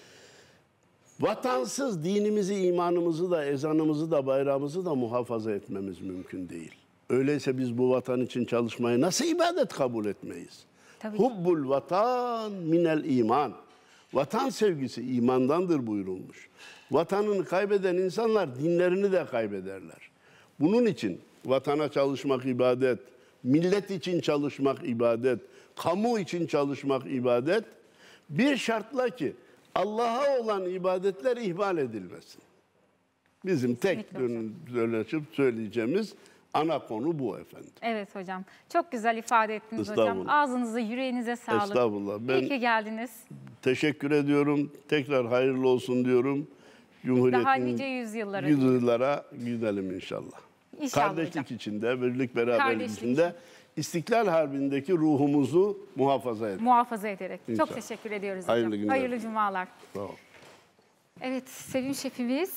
Vatansız dinimizi, imanımızı da, ezanımızı da, bayrağımızı da muhafaza etmemiz mümkün değil. Öyleyse biz bu vatan için çalışmayı nasıl ibadet kabul etmeyiz? Tabii. Hubbul vatan minel iman. Vatan sevgisi imandandır buyurulmuş. Vatanını kaybeden insanlar dinlerini de kaybederler. Bunun için vatana çalışmak ibadet, millet için çalışmak ibadet, kamu için çalışmak ibadet. Bir şartla ki Allah'a olan ibadetler ihmal edilmesin. Bizim tek dönüşüp söyleyeceğimiz ana konu bu efendim. Evet hocam. Çok güzel ifade ettiniz hocam. Ağzınıza, yüreğinize sağlık. Estağfurullah. Ben İyi ki geldiniz. Teşekkür ediyorum. Tekrar hayırlı olsun diyorum. Cumhuriyetin Daha nice yüzyıllara. yüzyıllara gidelim inşallah. İnşallah Kardeşlik hocam. içinde, birlik beraberlik Kardeşlik içinde İstiklal Harbi'ndeki ruhumuzu muhafaza edelim. Muhafaza ederek. İnşallah. Çok teşekkür ediyoruz Hayırlı hocam. günler. Hayırlı cumalar. Sağ ol. Evet, Sevim şefimiz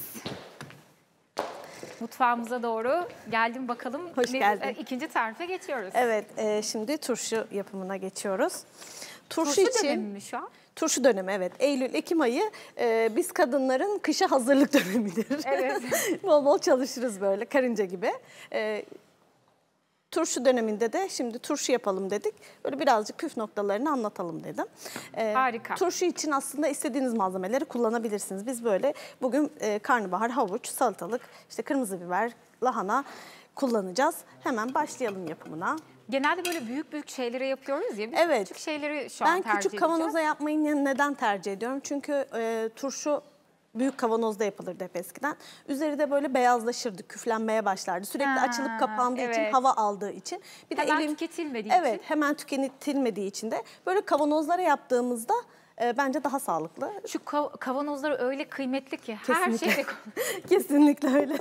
mutfağımıza doğru geldim bakalım. Hoş Ne- geldin. e, İkinci tarife geçiyoruz. Evet, e, şimdi turşu yapımına geçiyoruz. Turşu, Turşu için dönemi mi şu an? turşu dönemi, evet. Eylül-Ekim ayı e, biz kadınların kışa hazırlık dönemidir. Evet. Bol bol çalışırız böyle karınca gibi. E, turşu döneminde de şimdi turşu yapalım dedik. Böyle birazcık püf noktalarını anlatalım dedim. E, Harika. Turşu için aslında istediğiniz malzemeleri kullanabilirsiniz. Biz böyle bugün e, karnabahar, havuç, salatalık, işte kırmızı biber, lahana kullanacağız. Hemen başlayalım yapımına. Genelde böyle büyük büyük şeyleri yapıyoruz ya. Biz Evet. küçük şeyleri şu an Ben tercih küçük edeceğiz. kavanoza yapmayı neden tercih ediyorum? Çünkü e, turşu büyük kavanozda yapılırdı hep eskiden. Üzeri de böyle beyazlaşırdı, küflenmeye başlardı. Sürekli Ha, açılıp kapandığı için, evet. hava aldığı için. Bir Hemen elim- tüketilmediği Evet, için. hemen tüketilmediği için de böyle kavanozlara yaptığımızda e, bence daha sağlıklı. Şu kav- kavanozlar öyle kıymetli ki her Kesinlikle. şeyde Kesinlikle öyle.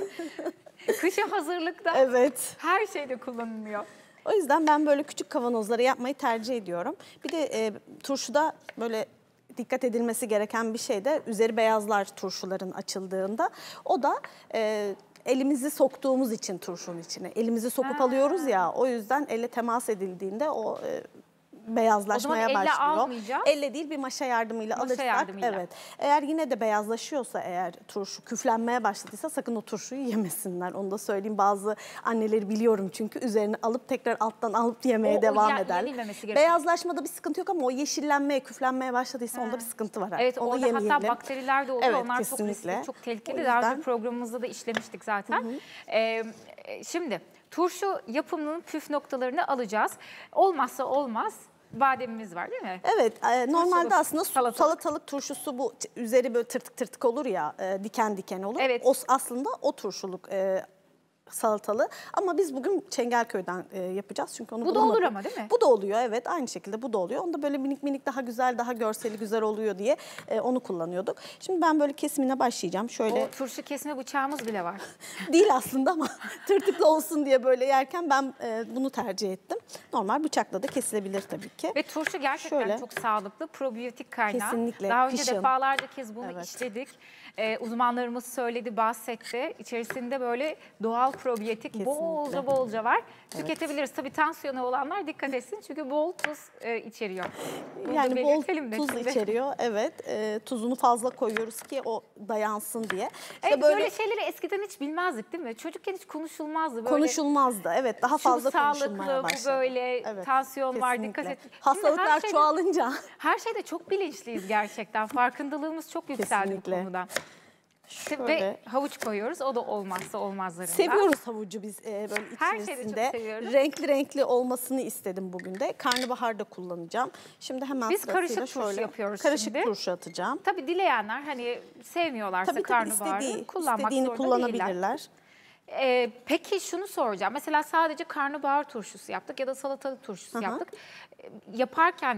kışa hazırlıkta Evet. her şeyde kullanılıyor. O yüzden ben böyle küçük kavanozları yapmayı tercih ediyorum. Bir de e, turşuda böyle dikkat edilmesi gereken bir şey de üzeri beyazlar turşuların açıldığında. O da e, elimizi soktuğumuz için turşunun içine. Elimizi sokup Ha. alıyoruz ya, o yüzden elle temas edildiğinde o e, beyazlaşmaya O zaman elle başlıyor. almayacağız. Elle değil, bir maşa yardımıyla Maşa alırsak. yardımıyla. Evet. Eğer yine de beyazlaşıyorsa, eğer turşu küflenmeye başladıysa sakın o turşuyu yemesinler. Onu da söyleyeyim. Bazı anneleri biliyorum çünkü üzerine alıp tekrar alttan alıp yemeye O- o devam ye- ederler. yenilmemesi gerekiyor. Beyazlaşmada bir sıkıntı yok ama o yeşillenmeye, küflenmeye başladıysa onda bir sıkıntı var. Evet, Onu orada hatta yemeyelim. bakteriler de oluyor. Evet, Onlar çok kesinlikle. riskli, çok tehlikeli. O Daha yüzden- önce programımızda da işlemiştik zaten. Ee, şimdi turşu yapımının püf noktalarını alacağız. Olmazsa olmaz bademimiz var değil mi? Evet, e, normalde Turşuluk, aslında su- salatalık. salatalık turşusu bu t- üzeri böyle tırtık tırtık olur ya, e, diken diken olur. Evet. O aslında o turşuluk e, salatalı. Ama biz bugün Çengelköy'den e, yapacağız çünkü onu Bu da olur bulamadık. ama değil mi? Bu da oluyor, evet, aynı şekilde bu da oluyor. Onda böyle minik minik daha güzel, daha görseli güzel oluyor diye e, onu kullanıyorduk. Şimdi ben böyle kesimine başlayacağım. Şöyle O turşu kesme bıçağımız bile var. değil aslında ama tırtıklı olsun diye böyle yerken ben e, bunu tercih ettim. Normal bıçakla da kesilebilir tabii ki. Ve turşu gerçekten Şöyle. çok sağlıklı, probiyotik kaynağı. Kesinlikle, Daha önce kışın. defalarca kez bunu Evet. işledik. Ee, uzmanlarımız söyledi, bahsetti. İçerisinde böyle doğal probiyotik Kesinlikle. bolca bolca var. Tüketebiliriz. Tabii tansiyonu olanlar dikkat etsin çünkü bol tuz e, içeriyor. Bunu da Yani bol belirtelim de tuz şimdi. içeriyor. Evet, e, tuzunu fazla koyuyoruz ki o dayansın diye. İşte Evet, böyle, böyle şeyleri eskiden hiç bilmezdik değil mi? Çocukken hiç konuşulmazdı. Böyle konuşulmazdı. Evet, daha şu fazla sağlıklı, konuşulmaya bu başladı. böyle, Evet, tansiyon var, kesinlikle. dikkat et. Şimdi Hastalıklar her şeyde- çoğalınca. Her şeyde çok bilinçliyiz gerçekten. Farkındalığımız çok yükseldi bu Kesinlikle. konuda. Şöyle. Ve havuç koyuyoruz. O da olmazsa olmazlarından. Seviyoruz havucu biz e, böyle Her şeyde çok içerisinde. seviyoruz. Renkli renkli olmasını istedim bugün de. Karnabahar da kullanacağım. Şimdi hemen Biz sırasıyla karışık turşu şöyle yapıyoruz karışık şimdi. turşu atacağım. Tabii dileyenler hani sevmiyorlarsa Tabii tabii karnabaharı istediği, kullanmak istediğini zorunda değiller. kullanabilirler. Ee, peki şunu soracağım. Mesela sadece karnabahar turşusu yaptık ya da salatalık turşusu Hı hı. yaptık. Ee, yaparken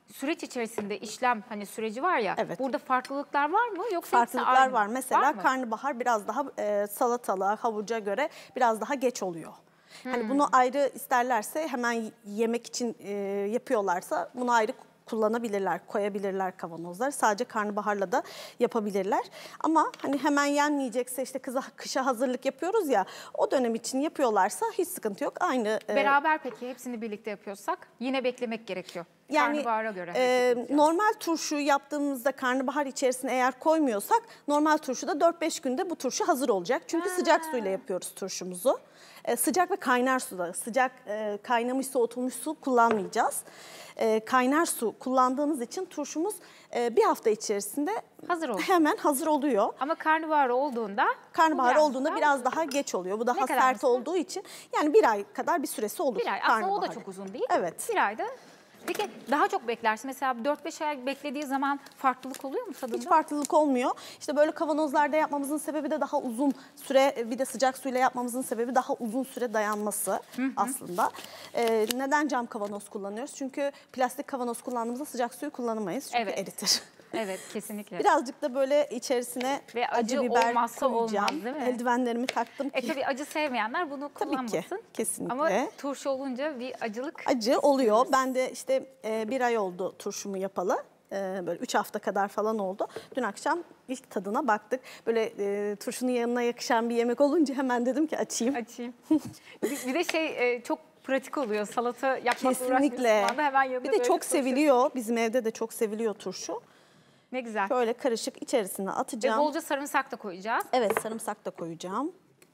süreç içerisinde işlem hani süreci var ya. Evet. Burada farklılıklar var mı yoksa hepsi Farklılıklar aynı mı? var. Mesela Var mı? karnabahar biraz daha e, salatalığa, havuca göre biraz daha geç oluyor. Hani Hmm. bunu ayrı isterlerse hemen yemek için e, yapıyorlarsa bunu ayrı kullanabilirler, koyabilirler kavanozlar. Sadece karnabaharla da yapabilirler. Ama hani hemen yenmeyecekse işte kıza, kışa hazırlık yapıyoruz ya, o dönem için yapıyorlarsa hiç sıkıntı yok. Aynı e, Beraber peki hepsini birlikte yapıyorsak yine beklemek gerekiyor. Yani Karnabahara göre. e, normal turşu yaptığımızda karnabahar içerisine eğer koymuyorsak normal turşuda dört beş günde bu turşu hazır olacak. Çünkü Ha. sıcak suyla yapıyoruz turşumuzu. E, sıcak ve kaynar suda, sıcak e, kaynamış soğutulmuş su kullanmayacağız. E, kaynar su kullandığımız için turşumuz e, bir hafta içerisinde Hazır oluyor. hemen hazır oluyor. Ama karnabahar olduğunda Karnabahar bu olduğunda daha- biraz daha geç oluyor. Bu daha Ne kadar sert mesela? olduğu için yani bir ay kadar bir süresi olur. Bir ay. Aslında o da karnabaharın. çok uzun değil. Evet. Bir ayda. Peki daha çok beklersin. Mesela dört beş ay beklediği zaman farklılık oluyor mu tadında? Hiç farklılık olmuyor. İşte böyle kavanozlarda yapmamızın sebebi de daha uzun süre, bir de sıcak suyla yapmamızın sebebi daha uzun süre dayanması hı hı. aslında. Ee, neden cam kavanoz kullanıyoruz? Çünkü plastik kavanoz kullandığımızda sıcak suyu kullanamayız. Çünkü Evet. eritir. Evet, kesinlikle. Birazcık da böyle içerisine Ve acı, acı biber olmazsa koyacağım. olmaz, değil mi? Eldivenlerimi taktım ki E tabii acı sevmeyenler bunu Tabii ki, kullanmasın. kesinlikle. Ama turşu olunca bir acılık. acı oluyor. Ben de işte e, bir ay oldu turşumu yapalı. E, böyle üç hafta kadar falan oldu. Dün akşam ilk tadına baktık. Böyle e, turşunun yanına yakışan bir yemek olunca hemen dedim ki açayım. Açayım. bir, bir de şey e, çok pratik oluyor. Salata yapmakla Kesinlikle. uğraşmıyorsun. Hemen yanında Bir de böyle çok turşu. seviliyor. Bizim evde de çok seviliyor turşu. Ne güzel. Şöyle karışık içerisine Ve atacağım. bolca sarımsak da koyacağız. Evet, sarımsak da koyacağım.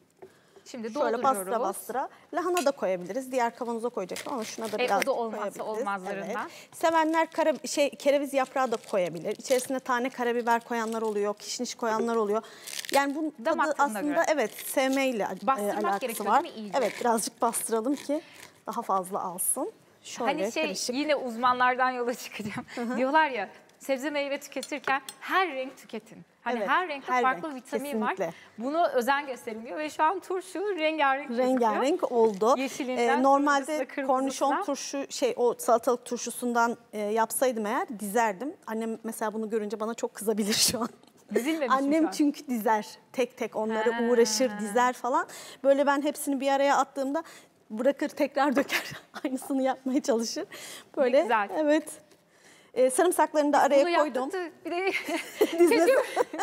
Şimdi Şöyle dolduruyoruz. bastıra bastıra. Lahana da koyabiliriz. Diğer kavanoza koyacaktım ama şuna da E, o biraz da olmazsa koyabiliriz. olmazlarından. Evet. Sevenler kara, şey, kereviz yaprağı da koyabilir. İçerisine tane karabiber koyanlar oluyor, kişniş koyanlar oluyor. Yani bu Damak tadı tadına aslında göre. evet sevmeyle e, Bastırmak alakası gerekiyor var. değil mi iyice? Evet, birazcık bastıralım ki daha fazla alsın. Şöyle Hani şey karışık. yine uzmanlardan yola çıkacağım. Diyorlar ya sebze meyve tüketirken her renk tüketin. Hani Evet, her renkte her farklı renk, vitamin var. kesinlikle. Buna özen gösterin diyor ve şu an turşu rengarenk gözüküyor. Rengarenk oldu. Yeşilinden Ee, normalde turuncusu, kırmızısına. kornişon turşu şey o salatalık turşusundan e, yapsaydım eğer dizerdim. Annem mesela bunu görünce bana çok kızabilir şu an. Dizilmemiş mi şu Annem an? çünkü dizer. Tek tek onları Ha. uğraşır, dizer falan. Böyle ben hepsini bir araya attığımda bırakır tekrar döker. Aynısını yapmaya çalışır. Böyle güzel. evet. Ee, sarımsaklarını da araya Bunu koydum. yaptık da bir de Dizmesi.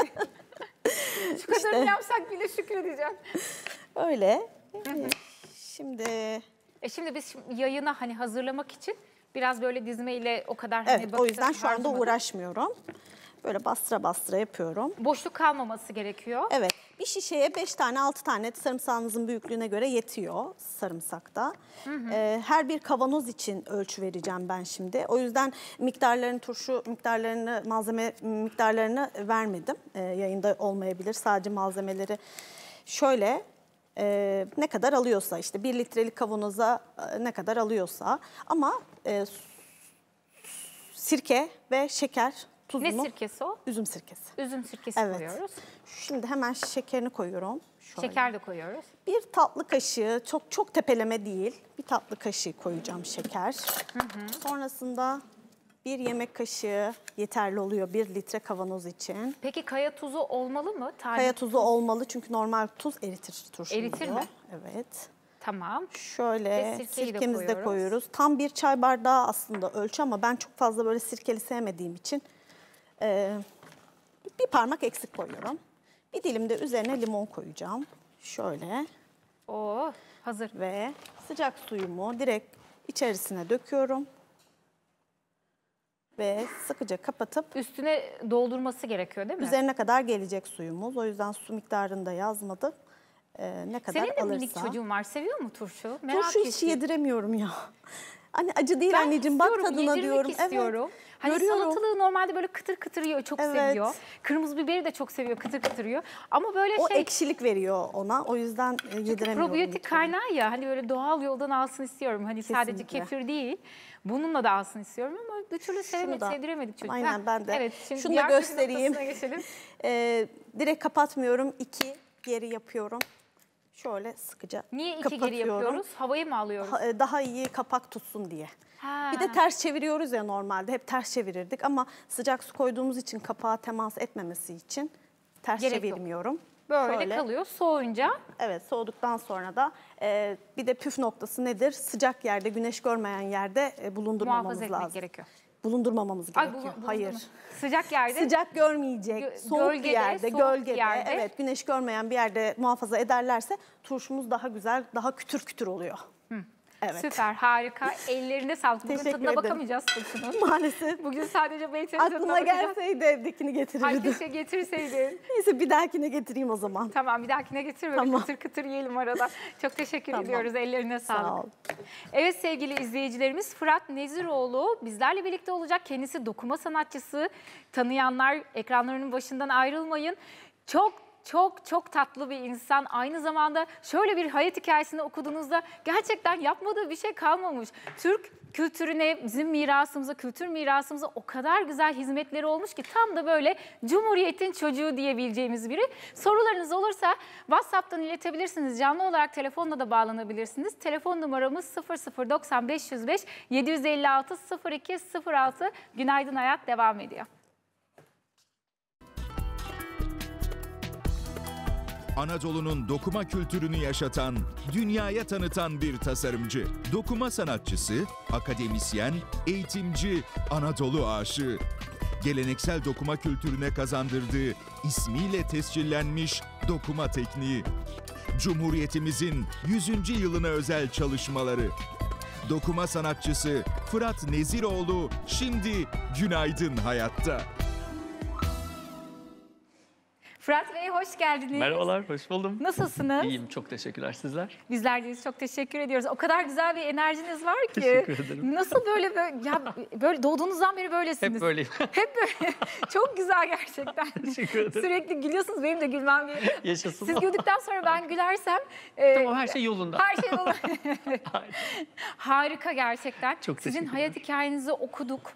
şu kadarını yapsak bile şükredeceğim. Öyle. Şimdi E şimdi biz şimdi yayına hani hazırlamak için biraz böyle dizmeyle o kadar hani evet, o vakit yüzden şu anda harcamadık. uğraşmıyorum. Böyle bastıra bastıra yapıyorum. Boşluk kalmaması gerekiyor. Evet, bir şişeye beş tane altı tane sarımsağınızın büyüklüğüne göre yetiyor sarımsakta. Ee, her bir kavanoz için ölçü vereceğim ben şimdi. O yüzden miktarlarını, turşu miktarlarını, malzeme miktarlarını vermedim. Ee, yayında olmayabilir. Sadece malzemeleri şöyle e, ne kadar alıyorsa işte bir litrelik kavanoza e, ne kadar alıyorsa ama e, sirke ve şeker, Ne tuzunu. sirkesi o? Üzüm sirkesi. Üzüm sirkesi Evet. koyuyoruz. Şimdi hemen şekerini koyuyorum. Şöyle. Şeker de koyuyoruz. Bir tatlı kaşığı, çok çok tepeleme değil, bir tatlı kaşığı koyacağım şeker. Hı hı. Sonrasında bir yemek kaşığı yeterli oluyor bir litre kavanoz için. Peki kaya tuzu olmalı mı? Tane Kaya tuzu olmalı çünkü normal tuz eritir turşumuzu. Eritir mi? Evet. Tamam. Şöyle Ve sirkeyi de sirkemizi de koyuyoruz. koyuyoruz. Tam bir çay bardağı aslında ölçü ama ben çok fazla böyle sirkeli sevmediğim için e, bir parmak eksik koyuyorum. Bir dilim de üzerine limon koyacağım. Şöyle Oo, hazır. ve sıcak suyumu direkt içerisine döküyorum. Ve sıkıca kapatıp Üstüne doldurması gerekiyor değil mi? üzerine kadar gelecek suyumuz. O yüzden su miktarını da yazmadım. Ee, ne kadar Senin de alırsa. minik çocuğun var. Seviyor mu turşu? Merak Turşu hiç ettim. yediremiyorum ya. Hani acı değil Ben anneciğim, bak istiyorum, tadına yedirmek diyorum. istiyorum. Evet. Hani Görüyorum. salatalığı normalde böyle kıtır kıtır yiyor, çok Evet. seviyor. Kırmızı biberi de çok seviyor, kıtır kıtır yiyor. Ama böyle O şey ekşilik veriyor ona. O yüzden e, yediremiyorum. probiyotik bir türlü. kaynağı ya, hani böyle doğal yoldan alsın istiyorum. Hani sadece Kesinlikle. kefir değil, bununla da alsın istiyorum ama bir türlü sevme, da- sevdiremedik çocuğa. Aynen, ben de. Evet, şimdi Şunu da diğer püf göstereyim. noktasına geçelim. Ee, direkt kapatmıyorum. İki geri yapıyorum. şöyle sıkıca Niye iki kapatıyorum. geri yapıyoruz? Havayı mı alıyoruz? Ha- Daha iyi kapak tutsun diye. Ha. Bir de ters çeviriyoruz ya normalde. Hep ters çevirirdik ama sıcak su koyduğumuz için kapağa temas etmemesi için ters Gerek yok. çevirmiyorum. Böyle Şöyle. kalıyor. Soğuyunca Evet, soğuduktan sonra da e, bir de püf noktası nedir? Sıcak yerde, güneş görmeyen yerde e, bulundurmamamız muhafaza etmek lazım. gerekiyor. Bulundurmamamız Ay, gerekiyor. bulun- Hayır. bulundurma. Sıcak yerde. Sıcak görmeyecek, Gö- soğuk gölgede, bir yerde, soğuk bir gölgede, yerde. evet, güneş görmeyen bir yerde muhafaza ederlerse turşumuz daha güzel, daha kütür kütür oluyor. Evet. Süper, harika. Ellerine sağlık. Bugün Teşekkür tadına ederim. bakamayacağız turşunun. Maalesef. Bugün sadece Beyti'nin tadına Aklıma bakacağız. gelseydi evdekini Ay getirirdim. keşke getirseydin. Neyse bir dahakine getireyim o zaman. Tamam, bir dahakine getir, böyle Tamam. kıtır kıtır yiyelim arada. Çok teşekkür Tamam. ediyoruz. Ellerine sağlık. Sağ ol. Evet sevgili izleyicilerimiz, Fırat Neziroğlu bizlerle birlikte olacak. Kendisi dokuma sanatçısı. Tanıyanlar ekranlarının başından ayrılmayın. Çok çok çok tatlı bir insan. Aynı zamanda şöyle bir hayat hikayesini okuduğunuzda gerçekten yapmadığı bir şey kalmamış. Türk kültürüne, bizim mirasımıza, kültür mirasımıza o kadar güzel hizmetleri olmuş ki tam da böyle Cumhuriyet'in çocuğu diyebileceğimiz biri. Sorularınız olursa WhatsApp'tan iletebilirsiniz. Canlı olarak telefonla da bağlanabilirsiniz. Telefon numaramız sıfır sıfır doksan beş yüz beş yedi yüz elli altı sıfır iki sıfır altı. Günaydın Hayat devam ediyor. Anadolu'nun dokuma kültürünü yaşatan, dünyaya tanıtan bir tasarımcı. Dokuma sanatçısı, akademisyen, eğitimci, Anadolu aşığı. Geleneksel dokuma kültürüne kazandırdığı ismiyle tescillenmiş dokuma tekniği. Cumhuriyetimizin yüzüncü yılına özel çalışmaları. Dokuma sanatçısı Fırat Neziroğlu şimdi Günaydın Hayat'ta. Fırat Bey hoş geldiniz. Merhabalar, hoş buldum. Nasılsınız? İyiyim, çok teşekkürler. Sizler? Bizler deyiz, çok teşekkür ediyoruz. O kadar güzel bir enerjiniz var ki. Teşekkür ederim. Nasıl böyle böyle ya böyle doğduğunuzdan beri böylesiniz. Hep böyleyim. Hep böyle. Çok güzel gerçekten. Teşekkür ederim. Sürekli gülüyorsunuz, benim de gülmem gerekiyor. Yaşasın. Siz güldükten sonra ben gülersem e, Tamam, her şey yolunda. her şey yolunda. Harika gerçekten. Çok Sizin teşekkürler. hayat hikayenizi okuduk.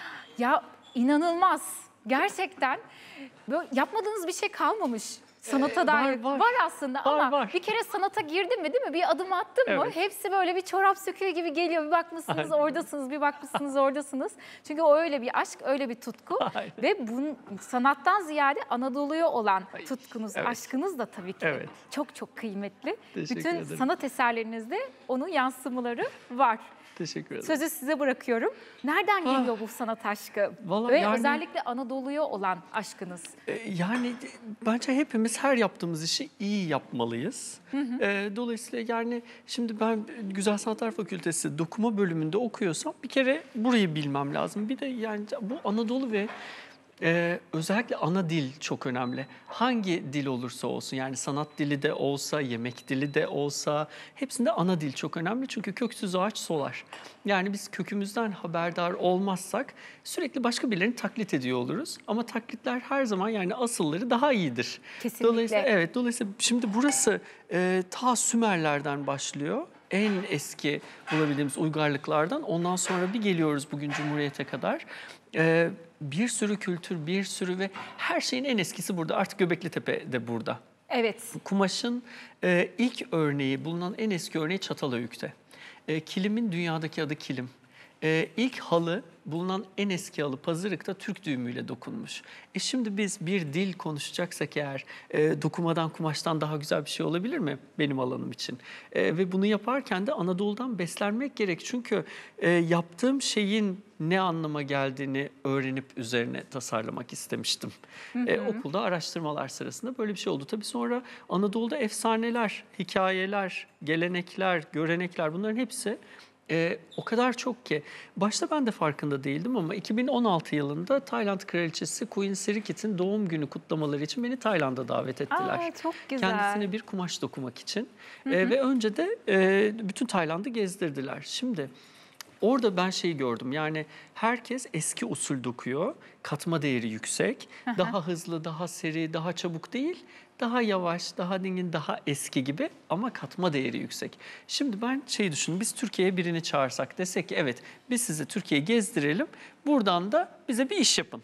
Ya inanılmaz. Gerçekten böyle yapmadığınız bir şey kalmamış. Sanata Ee, dair var, var. var aslında Var, ama var. bir kere sanata girdin mi değil mi? Bir adım attın mı? Evet. Hepsi böyle bir çorap söküğü gibi geliyor. Bir bakmışsınız Aynen. oradasınız, bir bakmışsınız oradasınız. Çünkü o öyle bir aşk, öyle bir tutku. Aynen. Ve bunun sanattan ziyade Anadolu'ya olan Ay, tutkunuz, evet. aşkınız da tabii ki Evet. çok çok kıymetli. Teşekkür Bütün ederim. sanat eserlerinizde onun yansımaları var. Teşekkür ederim. Sözü size bırakıyorum. Nereden geliyor bu sanat aşkı? Vallahi Ve yani- özellikle Anadolu'ya olan aşkınız. Ee, Yani bence hepimiz her yaptığımız işi iyi yapmalıyız. Ee, dolayısıyla yani şimdi ben Güzel Sanatlar Fakültesi dokuma bölümünde okuyorsam bir kere burayı bilmem lazım. Bir de yani bu Anadolu ve Ee, özellikle ana dil çok önemli. Hangi dil olursa olsun, yani sanat dili de olsa, yemek dili de olsa, hepsinde ana dil çok önemli. Çünkü köksüz ağaç solar. Yani biz kökümüzden haberdar olmazsak sürekli başka birilerini taklit ediyor oluruz. Ama taklitler her zaman, yani asılları daha iyidir. Kesinlikle. Dolayısıyla evet, dolayısıyla şimdi burası e, ta Sümerlerden başlıyor. En eski bulabildiğimiz uygarlıklardan. Ondan sonra bir geliyoruz bugün Cumhuriyet'e kadar. Ee, bir sürü kültür, bir sürü ve her şeyin en eskisi burada. Artık Göbekli de burada. Evet. Kumaşın e, ilk örneği, bulunan en eski örneği Çatalhöyük'te. E, kilimin dünyadaki adı kilim. E, ilk halı, bulunan en eski halı Pazırık'ta Türk düğümüyle dokunmuş. E şimdi biz bir dil konuşacaksak eğer e, dokumadan, kumaştan daha güzel bir şey olabilir mi benim alanım için? E, ve bunu yaparken de Anadolu'dan beslenmek gerek. Çünkü e, yaptığım şeyin ne anlama geldiğini öğrenip üzerine tasarlamak istemiştim. Hı hı. E, okulda araştırmalar sırasında böyle bir şey oldu. Tabii sonra Anadolu'da efsaneler, hikayeler, gelenekler, görenekler, bunların hepsi Ee, o kadar çok ki. Başta ben de farkında değildim ama iki bin on altı yılında Tayland Kraliçesi Queen Sirikit'in doğum günü kutlamaları için beni Tayland'a davet ettiler. Aa, çok güzel. Kendisine bir kumaş dokumak için. Ee, ve önce de e, bütün Tayland'ı gezdirdiler. Şimdi orada ben şeyi gördüm, yani herkes eski usul dokuyor, katma değeri yüksek, daha hızlı, daha seri, daha çabuk değil, daha yavaş, daha dingin, daha eski gibi ama katma değeri yüksek. Şimdi ben şeyi düşündüm, biz Türkiye'ye birini çağırsak, desek ki evet biz sizi Türkiye'yi gezdirelim, buradan da bize bir iş yapın.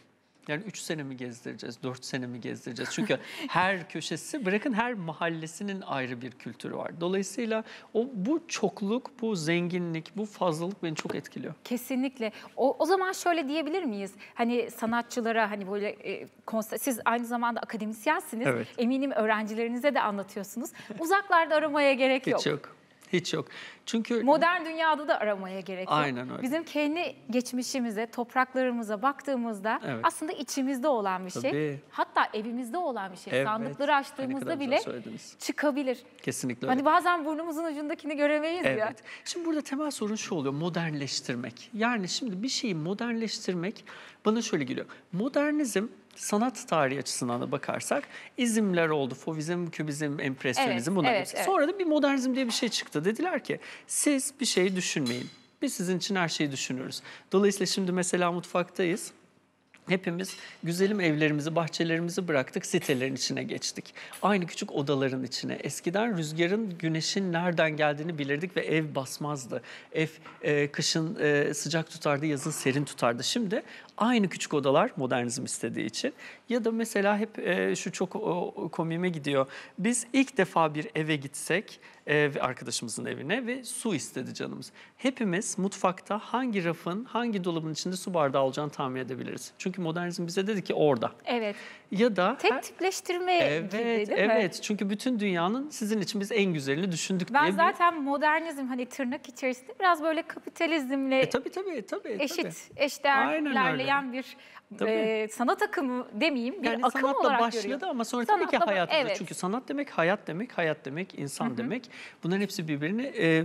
Yani üç sene mi gezdireceğiz, dört sene mi gezdireceğiz? Çünkü her köşesi, bırakın her mahallesinin ayrı bir kültürü var. Dolayısıyla o bu çokluk, bu zenginlik, bu fazlalık beni çok etkiliyor. Kesinlikle. O, o zaman şöyle diyebilir miyiz? Hani sanatçılara hani böyle e, konser, siz aynı zamanda akademisyensiniz. Evet. Eminim öğrencilerinize de anlatıyorsunuz. Uzaklarda aramaya gerek yok. Hiç yok. Hiç yok. Çünkü Modern dünyada da aramaya gerek yok. Aynen öyle. Bizim kendi geçmişimize, topraklarımıza baktığımızda Evet. aslında içimizde olan bir şey. Tabii. Hatta evimizde olan bir şey. Evet. Sandıkları Ne açtığımızda kadar güzel bile söylediniz. çıkabilir. Kesinlikle öyle. Hani bazen burnumuzun ucundakini göremeyiz ya. Evet. Şimdi burada temel sorun şu oluyor, modernleştirmek. Yani şimdi bir şeyi modernleştirmek bana şöyle geliyor. Modernizm sanat tarihi açısından da bakarsak izimler oldu. Fovizm, kübizm, empresyonizm Evet, bunlar evet, hepsi. evet. Sonra da bir modernizm diye bir şey çıktı. Dediler ki siz bir şeyi düşünmeyin. Biz sizin için her şeyi düşünürüz. Dolayısıyla şimdi mesela mutfaktayız. Hepimiz güzelim evlerimizi, bahçelerimizi bıraktık, sitelerin içine geçtik. Aynı küçük odaların içine. Eskiden rüzgarın, güneşin nereden geldiğini bilirdik ve ev basmazdı. Ev e, kışın e, sıcak tutardı, yazın serin tutardı. Şimdi aynı küçük odalar modernizm istediği için. Ya da mesela hep e, şu çok o, komiğime gidiyor. Biz ilk defa bir eve gitsek, e, arkadaşımızın evine ve su istedi canımız. Hepimiz mutfakta hangi rafın, hangi dolabın içinde su bardağı olacağını tahmin edebiliriz. Çünkü modernizm bize dedi ki orada. Evet. Ya da Tek her- tipleştirme Evet, gibi değil mi? evet. Çünkü bütün dünyanın sizin için biz en güzelini düşündük Ben diye. bir- zaten modernizm hani tırnak içerisinde biraz böyle kapitalizmle E, tabii tabii tabii. eşit, tabii. eşdeğer Aynen öyle. ilerleyen bir Tabii. e, sanat akımı demeyeyim, bir Yani akım sanatla olarak başladı görüyorum. ama sonra tabii ki Sanatla ba- hayatımızda. evet. Çünkü sanat demek hayat demek, hayat demek insan demek. Bunların hepsi birbirini e,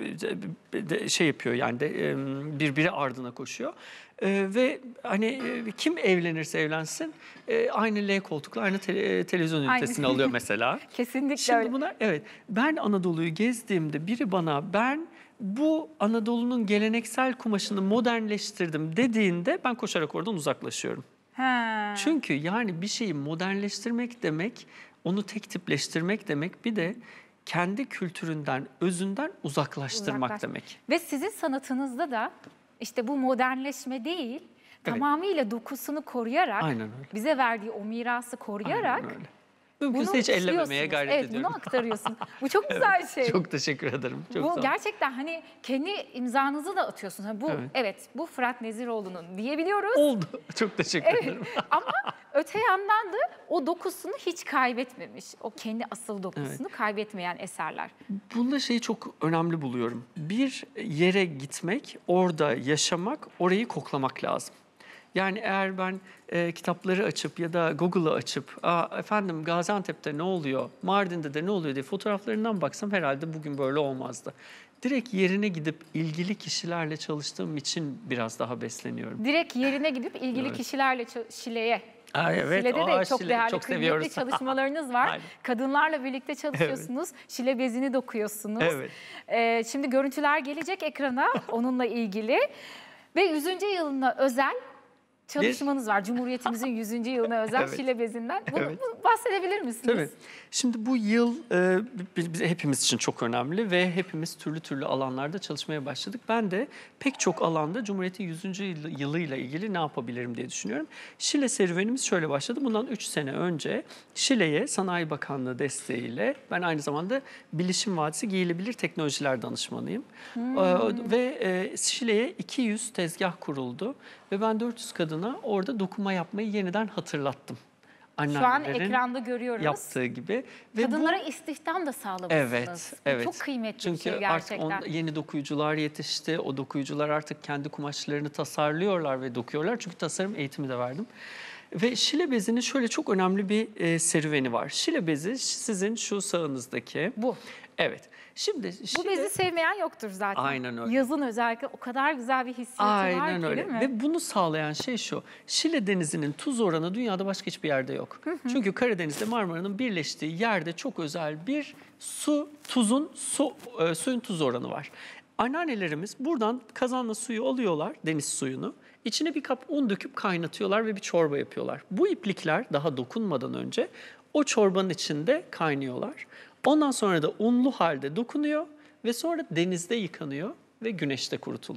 de- de- şey yapıyor yani de, e, birbiri ardına koşuyor. E, ve hani e, kim evlenirse evlensin e, aynı L koltuklu aynı te- televizyon Aynı. ünitesini alıyor mesela. Kesinlikle Şimdi öyle. bunlar evet ben Anadolu'yu gezdiğimde biri bana ben bu Anadolu'nun geleneksel kumaşını modernleştirdim dediğinde ben koşarak oradan uzaklaşıyorum. Ha. Çünkü yani bir şeyi modernleştirmek demek, onu tek tipleştirmek demek bir de kendi kültüründen, özünden uzaklaştırmak Uzaklaş- demek. Ve sizin sanatınızda da işte bu modernleşme değil, tamamıyla dokusunu koruyarak, Aynen öyle. bize verdiği o mirası koruyarak Aynen öyle. Mümkünse bunu hiç ellememeye işliyorsunuz. gayret evet, ediyorum. bunu aktarıyorsun. Bu çok güzel bir şey. Çok teşekkür ederim. Çok sağ Bu olun. gerçekten hani kendi imzanızı da atıyorsunuz. Hani bu Evet. evet. bu Fırat Neziroğlu'nun diyebiliyoruz. Oldu. Çok teşekkür ederim. Ama öte yandan da o dokusunu hiç kaybetmemiş. O kendi asıl dokusunu kaybetmeyen eserler. Bunda şeyi çok önemli buluyorum. Bir yere gitmek, orada yaşamak, orayı koklamak lazım. Yani eğer ben e, kitapları açıp ya da Google'ı açıp Aa, efendim Gaziantep'te ne oluyor, Mardin'de de ne oluyor diye fotoğraflarından baksam herhalde bugün böyle olmazdı. Direkt yerine gidip ilgili kişilerle çalıştığım için biraz daha besleniyorum. Direkt yerine gidip ilgili Evet. kişilerle ça- Şile'ye. Ay, evet, Şile'de aa, de çok Şile, değerli, çok kıymetli seviyoruz. çalışmalarınız var. Aynen. Kadınlarla birlikte çalışıyorsunuz. Şile bezini dokuyorsunuz. Evet. Ee, şimdi görüntüler gelecek ekrana onunla ilgili. Ve yüzüncü yılına özel çalışmanız var. Cumhuriyetimizin yüzüncü yılına özel Evet. Şile bezinden. Bunu, Evet. bunu bahsedebilir misiniz? Tabii. Şimdi bu yıl e, bi- bi- hepimiz için çok önemli ve hepimiz türlü türlü alanlarda çalışmaya başladık. Ben de pek çok alanda Cumhuriyet'in yüzüncü yılı- yılıyla ilgili ne yapabilirim diye düşünüyorum. Şile serüvenimiz şöyle başladı. Bundan üç sene önce Şile'ye Sanayi Bakanlığı desteğiyle ben aynı zamanda Bilişim Vadisi Giyilebilir Teknolojiler Danışmanıyım. Hmm. E, ve e, Şile'ye iki yüz tezgah kuruldu ve ben dört yüz kadına orada dokuma yapmayı yeniden hatırlattım. Şu an Anneannelerin ekranda görüyoruz. yaptığı gibi. Ve Kadınlara bu, istihdam da sağlamışsınız. evet, Bu evet. çok kıymetli Çünkü bir şey artık gerçekten. on, yeni dokuyucular yetişti. O dokuyucular artık kendi kumaşlarını tasarlıyorlar ve dokuyorlar. Çünkü tasarım eğitimi de verdim. Ve Şile bezinin şöyle çok önemli bir e, serüveni var. Şile bezi sizin şu sağınızdaki. Bu. Evet. Şimdi Bu Şile, bezi sevmeyen yoktur zaten. Aynen öyle. Yazın özellikle o kadar güzel bir hissiyatı var Aynen ki öyle. değil mi? Ve bunu sağlayan şey şu. Şile Denizi'nin tuz oranı dünyada başka hiçbir yerde yok. Çünkü Karadeniz'de Marmara'nın birleştiği yerde çok özel bir su, tuzun, su, e, suyun tuz oranı var. Anneannelerimiz buradan kazanla suyu alıyorlar, deniz suyunu. İçine bir kap un döküp kaynatıyorlar ve bir çorba yapıyorlar. Bu iplikler daha dokunmadan önce o çorbanın içinde kaynıyorlar. Ondan sonra da unlu halde dokunuyor ve sonra denizde yıkanıyor ve güneşte kurutuluyor.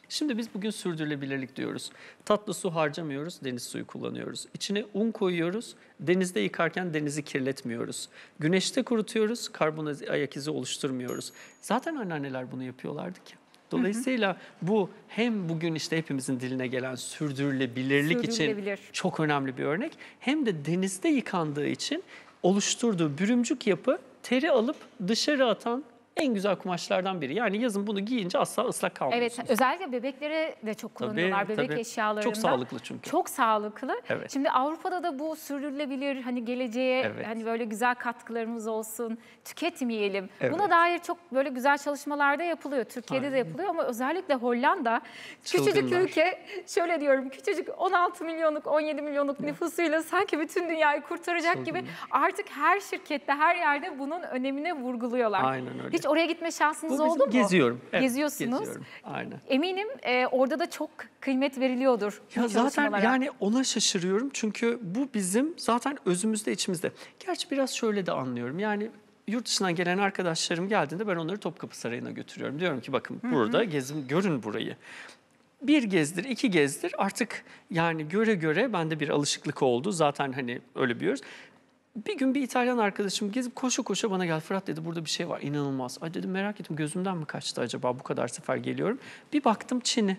Şimdi biz bugün sürdürülebilirlik diyoruz. Tatlı su harcamıyoruz, deniz suyu kullanıyoruz. İçine un koyuyoruz, denizde yıkarken denizi kirletmiyoruz. Güneşte kurutuyoruz, karbon ayak izi oluşturmuyoruz. Zaten anneanneler bunu yapıyorlardı ki. Dolayısıyla bu hem bugün işte hepimizin diline gelen sürdürülebilirlik Sürdürülebilir. için çok önemli bir örnek. Hem de denizde yıkandığı için oluşturduğu bürümcük yapı teri alıp dışarı atan en güzel kumaşlardan biri. Yani yazın bunu giyince asla ıslak kalmıyorsunuz. Evet, özellikle bebeklere de çok kullanıyorlar. Tabii, Bebek tabii. eşyalarında. Çok sağlıklı çünkü. Çok sağlıklı. Evet. Şimdi Avrupa'da da bu sürdürülebilir, hani geleceğe Evet. hani böyle güzel katkılarımız olsun, tüketmeyelim. Evet. Buna dair çok böyle güzel çalışmalar da yapılıyor. Türkiye'de Aynen. de yapılıyor ama özellikle Hollanda küçücük Çılgınlar. ülke, şöyle diyorum, küçücük on altı milyonluk, on yedi milyonluk nüfusuyla sanki bütün dünyayı kurtaracak gibi artık her şirkette, her yerde bunun önemine vurguluyorlar. Aynen öyle. Hiç oraya gitme şansınız Bu bizim oldu mu? geziyorum. Evet, Geziyorsunuz. Geziyorum. Aynen. Eminim e, orada da çok kıymet veriliyordur bu Ya zaten çalışmalara. yani ona şaşırıyorum çünkü bu bizim zaten özümüzde, içimizde. Gerçi biraz şöyle de anlıyorum. Yani yurt dışından gelen arkadaşlarım geldiğinde ben onları Topkapı Sarayı'na götürüyorum. Diyorum ki bakın burada gezin, görün burayı. Bir gezdir, iki gezdir artık yani göre göre bende bir alışıklık oldu. Zaten hani öyle biliyoruz. Bir gün bir İtalyan arkadaşım gezip koşu koşu bana geldi. Fırat dedi burada bir şey var inanılmaz. Ay dedim merak ettim gözümden mi kaçtı acaba bu kadar sefer geliyorum. Bir baktım Çin'i.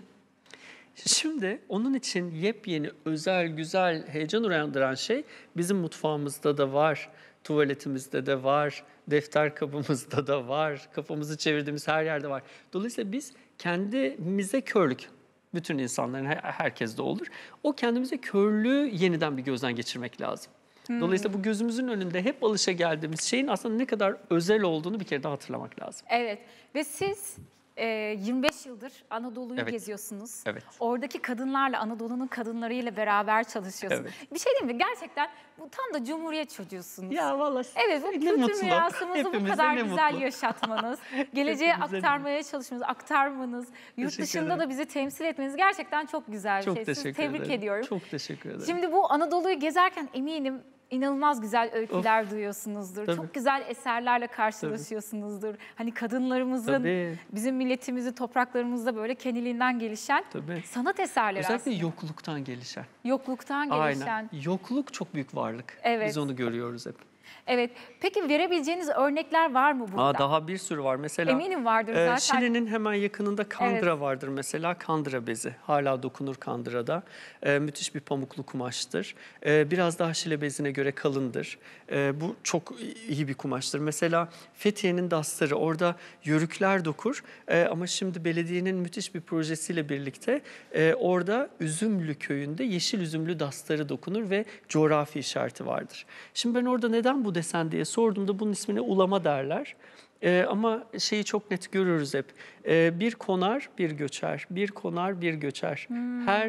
Şimdi onun için yepyeni, özel, güzel, heyecan uyandıran şey bizim mutfağımızda da var. Tuvaletimizde de var, defter kabımızda da var, kafamızı çevirdiğimiz her yerde var. Dolayısıyla biz kendimize körlük, bütün insanların, herkes de olur. O kendimize körlüğü yeniden bir gözden geçirmek lazım. Dolayısıyla bu gözümüzün önünde hep alışa geldiğimiz şeyin aslında ne kadar özel olduğunu bir kere daha hatırlamak lazım. Evet ve siz e, yirmi beş yıldır Anadolu'yu Evet. geziyorsunuz. Evet. Oradaki kadınlarla, Anadolu'nun kadınlarıyla beraber çalışıyorsunuz. Evet. Bir şey diyeyim mi? Gerçekten bu tam da Cumhuriyet çocuğusunuz. Ya vallahi Evet, bu ne kültür mutlu. mirasımızı bu Hepimize kadar ne güzel mutlu. yaşatmanız, geleceğe Hepimize aktarmaya çalışmanız, aktarmanız, yurt Teşekkür dışında ederim. da bizi temsil etmeniz gerçekten çok güzel bir Çok şey. Sizi teşekkür tebrik ederim. ediyorum. Çok teşekkür ederim. Şimdi bu Anadolu'yu gezerken eminim inanılmaz güzel öyküler duyuyorsunuzdur. Tabii. Çok güzel eserlerle karşılaşıyorsunuzdur. Hani kadınlarımızın, Tabii. bizim milletimizi, topraklarımızda böyle kendiliğinden gelişen Tabii. sanat eserleri Özellikle aslında. yokluktan gelişen. Yokluktan gelişen. Aynen. Yokluk çok büyük varlık. Evet. Biz onu görüyoruz hep. Evet. Peki verebileceğiniz örnekler var mı burada? Aa, daha bir sürü var. Mesela Eminim vardır e, zaten. Şili'nin hemen yakınında kandıra vardır mesela. Kandıra bezi. Hala dokunur kandırada. E, müthiş bir pamuklu kumaştır. E, biraz daha Şile bezine göre kalındır. E, bu çok iyi bir kumaştır. Mesela Fethiye'nin dastarı. Orada yörükler dokur. E, ama şimdi belediyenin müthiş bir projesiyle birlikte e, orada Üzümlü köyünde yeşil üzümlü dastarı dokunur ve coğrafi işareti vardır. Şimdi ben orada neden bu desen diye sorduğumda bunun ismine ulama derler. Ee, ama şeyi çok net görürüz hep. Ee, bir konar, bir göçer. Bir konar, bir göçer. Hmm. Her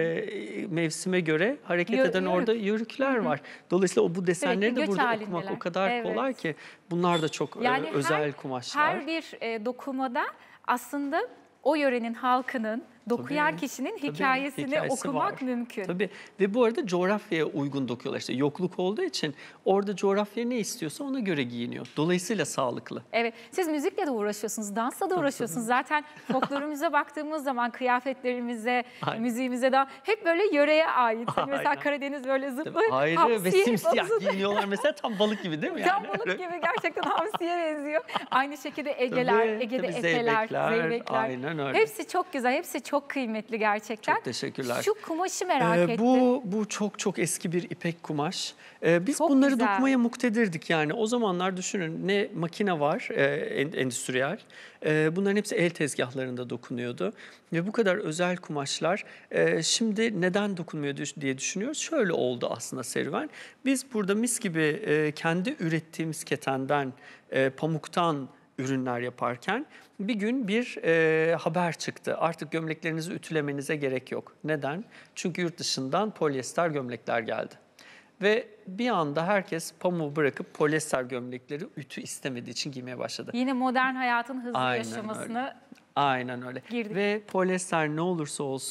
e, mevsime göre hareket Yö- eden yörük. orada yörükler var. Dolayısıyla o bu desenleri Sürekli de göç burada halindeler. okumak o kadar Evet. kolay ki. Bunlar da çok e, Yani özel her, kumaşlar. Her bir e, dokumada aslında o yörenin halkının, dokuyan Tabii, kişinin tabii, hikayesini hikayesi okumak var. mümkün. Tabii ve bu arada coğrafyaya uygun dokuyorlar. İşte yokluk olduğu için orada coğrafya ne istiyorsa ona göre giyiniyor. Dolayısıyla sağlıklı. Evet, siz müzikle de uğraşıyorsunuz, dansla da uğraşıyorsunuz. Zaten folklorumuza baktığımız zaman kıyafetlerimize, Aynen. müziğimize de hep böyle yöreye ait. Hani mesela Aynen. Karadeniz böyle Tabii, zıplı, ayrı ve hamsiye simsiyah bazı- giyiniyorlar mesela tam balık gibi değil mi? Tam yani? balık gibi gerçekten hamsiye benziyor. Aynı şekilde Egeler, Tabii, Ege'de tabii, efeler, zeybekler, zeybekler. aynen öyle. Hepsi çok güzel, hepsi çok kıymetli gerçekten. Çok teşekkürler. Şu kumaşı merak Ee, ettim. bu bu çok çok eski bir ipek kumaş. Ee, biz Çok bunları güzel. dokumaya muktedirdik yani. O zamanlar düşünün ne makine var e, en- endüstriyel. E, bunların hepsi el tezgahlarında dokunuyordu. Ve bu kadar özel kumaşlar e, şimdi neden dokunmuyor düş- diye düşünüyoruz. Şöyle oldu aslında serüven. Biz burada mis gibi e, kendi ürettiğimiz ketenden, e, pamuktan ürünler yaparken bir gün bir e, haber çıktı. Artık gömleklerinizi ütülemenize gerek yok. Neden? Çünkü yurt dışından polyester gömlekler geldi. Ve bir anda herkes pamuğu bırakıp polyester gömlekleri ütü istemediği için giymeye başladı. Yine modern hayatın hızlı Aynen yaşamasını öyle. Aynen öyle. girdik. Ve polyester ne olursa olsun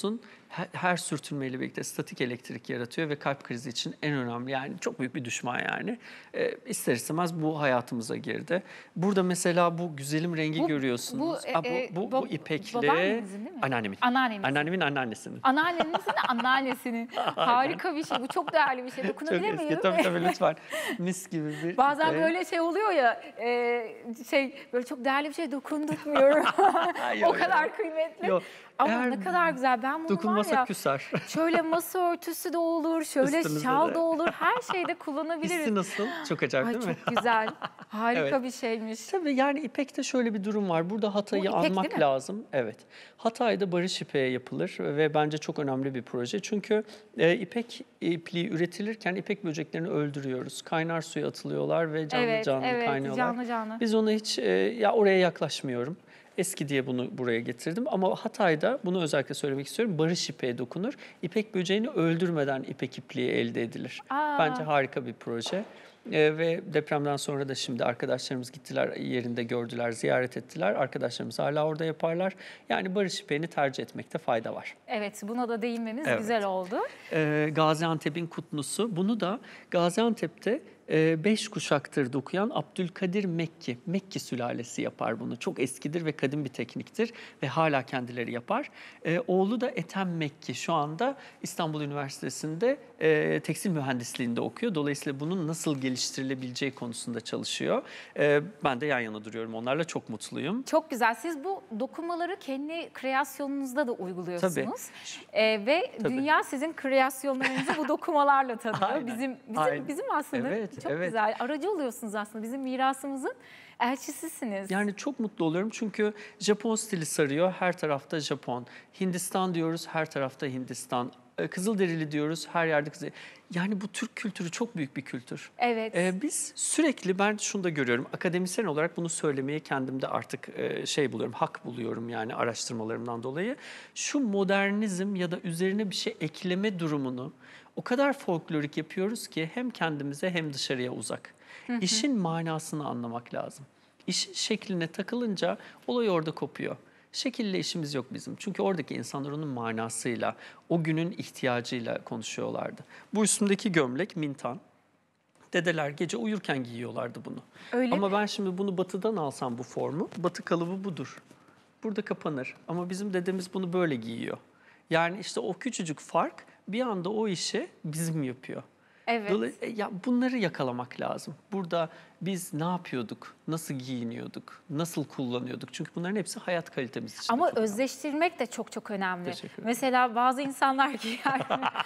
her, her sürtünmeyle birlikte statik elektrik yaratıyor ve kalp krizi için en önemli, yani çok büyük bir düşman yani. E, ister istemez bu hayatımıza girdi. Burada mesela bu güzelim rengi Bu- görüyorsunuz. bu, Aa, bu, e, bu, bu bab- ipekli. babaannenizin değil mi? Anneannemin. Anneannemizin. Anneannemin anneannesinin. Anneannemizin de anneannesinin. Harika bir şey. Bu çok değerli bir şey. Çok Dokunabilir miyim? eski. Tabii tabii lütfen. Mis gibi bir Bazen ipe. böyle şey oluyor ya, e, şey böyle çok değerli bir şey dokundurtmuyorum. o Yok, kadar yok. kıymetli. Yok. Ama Eğer ne kadar güzel. Ben bunu var dokunmasak ya, küser. şöyle masa örtüsü de olur, şöyle Üstünüzde şal de. da olur. Her şeyde kullanabiliriz. Hissi nasıl? Çok acayip Ay değil mi? çok güzel. Harika Evet. bir şeymiş. Tabii yani ipekte şöyle bir durum var. Burada Hatay'ı Bu ipek değil anmak mi? lazım. Evet. Hatay'da barış ipeği yapılır ve bence çok önemli bir proje. Çünkü e, ipek ipliği üretilirken ipek böceklerini öldürüyoruz. Kaynar suya atılıyorlar ve canlı Evet, canlı evet, kaynıyorlar. canlı canlı. Biz ona hiç e, ya oraya yaklaşmıyorum. Eski diye bunu buraya getirdim ama Hatay'da bunu özellikle söylemek istiyorum. Barış ipeğe dokunur. İpek böceğini öldürmeden ipek ipliği elde edilir. Aa. Bence harika bir proje. Ee, ve depremden sonra da şimdi arkadaşlarımız gittiler, yerinde gördüler, ziyaret ettiler. Arkadaşlarımız hala orada yaparlar. Yani barış ipeğini tercih etmekte fayda var. Evet, buna da değinmemiz Evet. güzel oldu. Ee, Gaziantep'in kutlusu. Bunu da Gaziantep'te e, beş kuşaktır dokuyan Abdülkadir Mekki, Mekki sülalesi yapar bunu. Çok eskidir ve kadim bir tekniktir ve hala kendileri yapar. E, oğlu da Ethem Mekki şu anda İstanbul Üniversitesi'nde e, tekstil mühendisliğinde okuyor. Dolayısıyla bunun nasıl geliştirilebileceği konusunda çalışıyor. E, ben de yan yana duruyorum. Onlarla çok mutluyum. Çok güzel. Siz bu dokumaları kendi kreasyonunuzda da uyguluyorsunuz. Tabii. Ee, ve Tabii. dünya sizin kreasyonlarınızı bu dokumalarla tanıyor. Aynen, Bizim bizim aynen. bizim aslında Evet, çok evet. güzel. Aracı oluyorsunuz aslında. Bizim mirasımızın elçisisiniz. Yani çok mutlu oluyorum çünkü Japon stili sarıyor, her tarafta Japon. Hindistan diyoruz, her tarafta Hindistan. Ee, Kızılderili diyoruz, her yerde Kızıl. Yani bu Türk kültürü çok büyük bir kültür. Evet. Ee, biz sürekli, ben şunu da görüyorum, akademisyen olarak bunu söylemeye kendimde artık e, şey buluyorum, hak buluyorum yani araştırmalarımdan dolayı. Şu modernizm ya da üzerine bir şey ekleme durumunu o kadar folklorik yapıyoruz ki hem kendimize hem dışarıya uzak. İşin manasını anlamak lazım. İşin şekline takılınca olay orada kopuyor. Şekille işimiz yok bizim. Çünkü oradaki insanlar onun manasıyla, o günün ihtiyacıyla konuşuyorlardı. Bu üstümdeki gömlek mintan. Dedeler gece uyurken giyiyorlardı bunu. Öyle Ama mi? ben şimdi bunu batıdan alsam bu formu, batı kalıbı budur. Burada kapanır. Ama bizim dedemiz bunu böyle giyiyor. Yani işte o küçücük fark bir anda o işi bizim yapıyor. Evet. Dolayısıyla ya bunları yakalamak lazım. Burada biz ne yapıyorduk, nasıl giyiniyorduk, nasıl kullanıyorduk? Çünkü bunların hepsi hayat kalitemiz için. Ama çok önemli. özleştirmek de çok çok önemli. Teşekkür ederim. Mesela bazı insanlar giyer,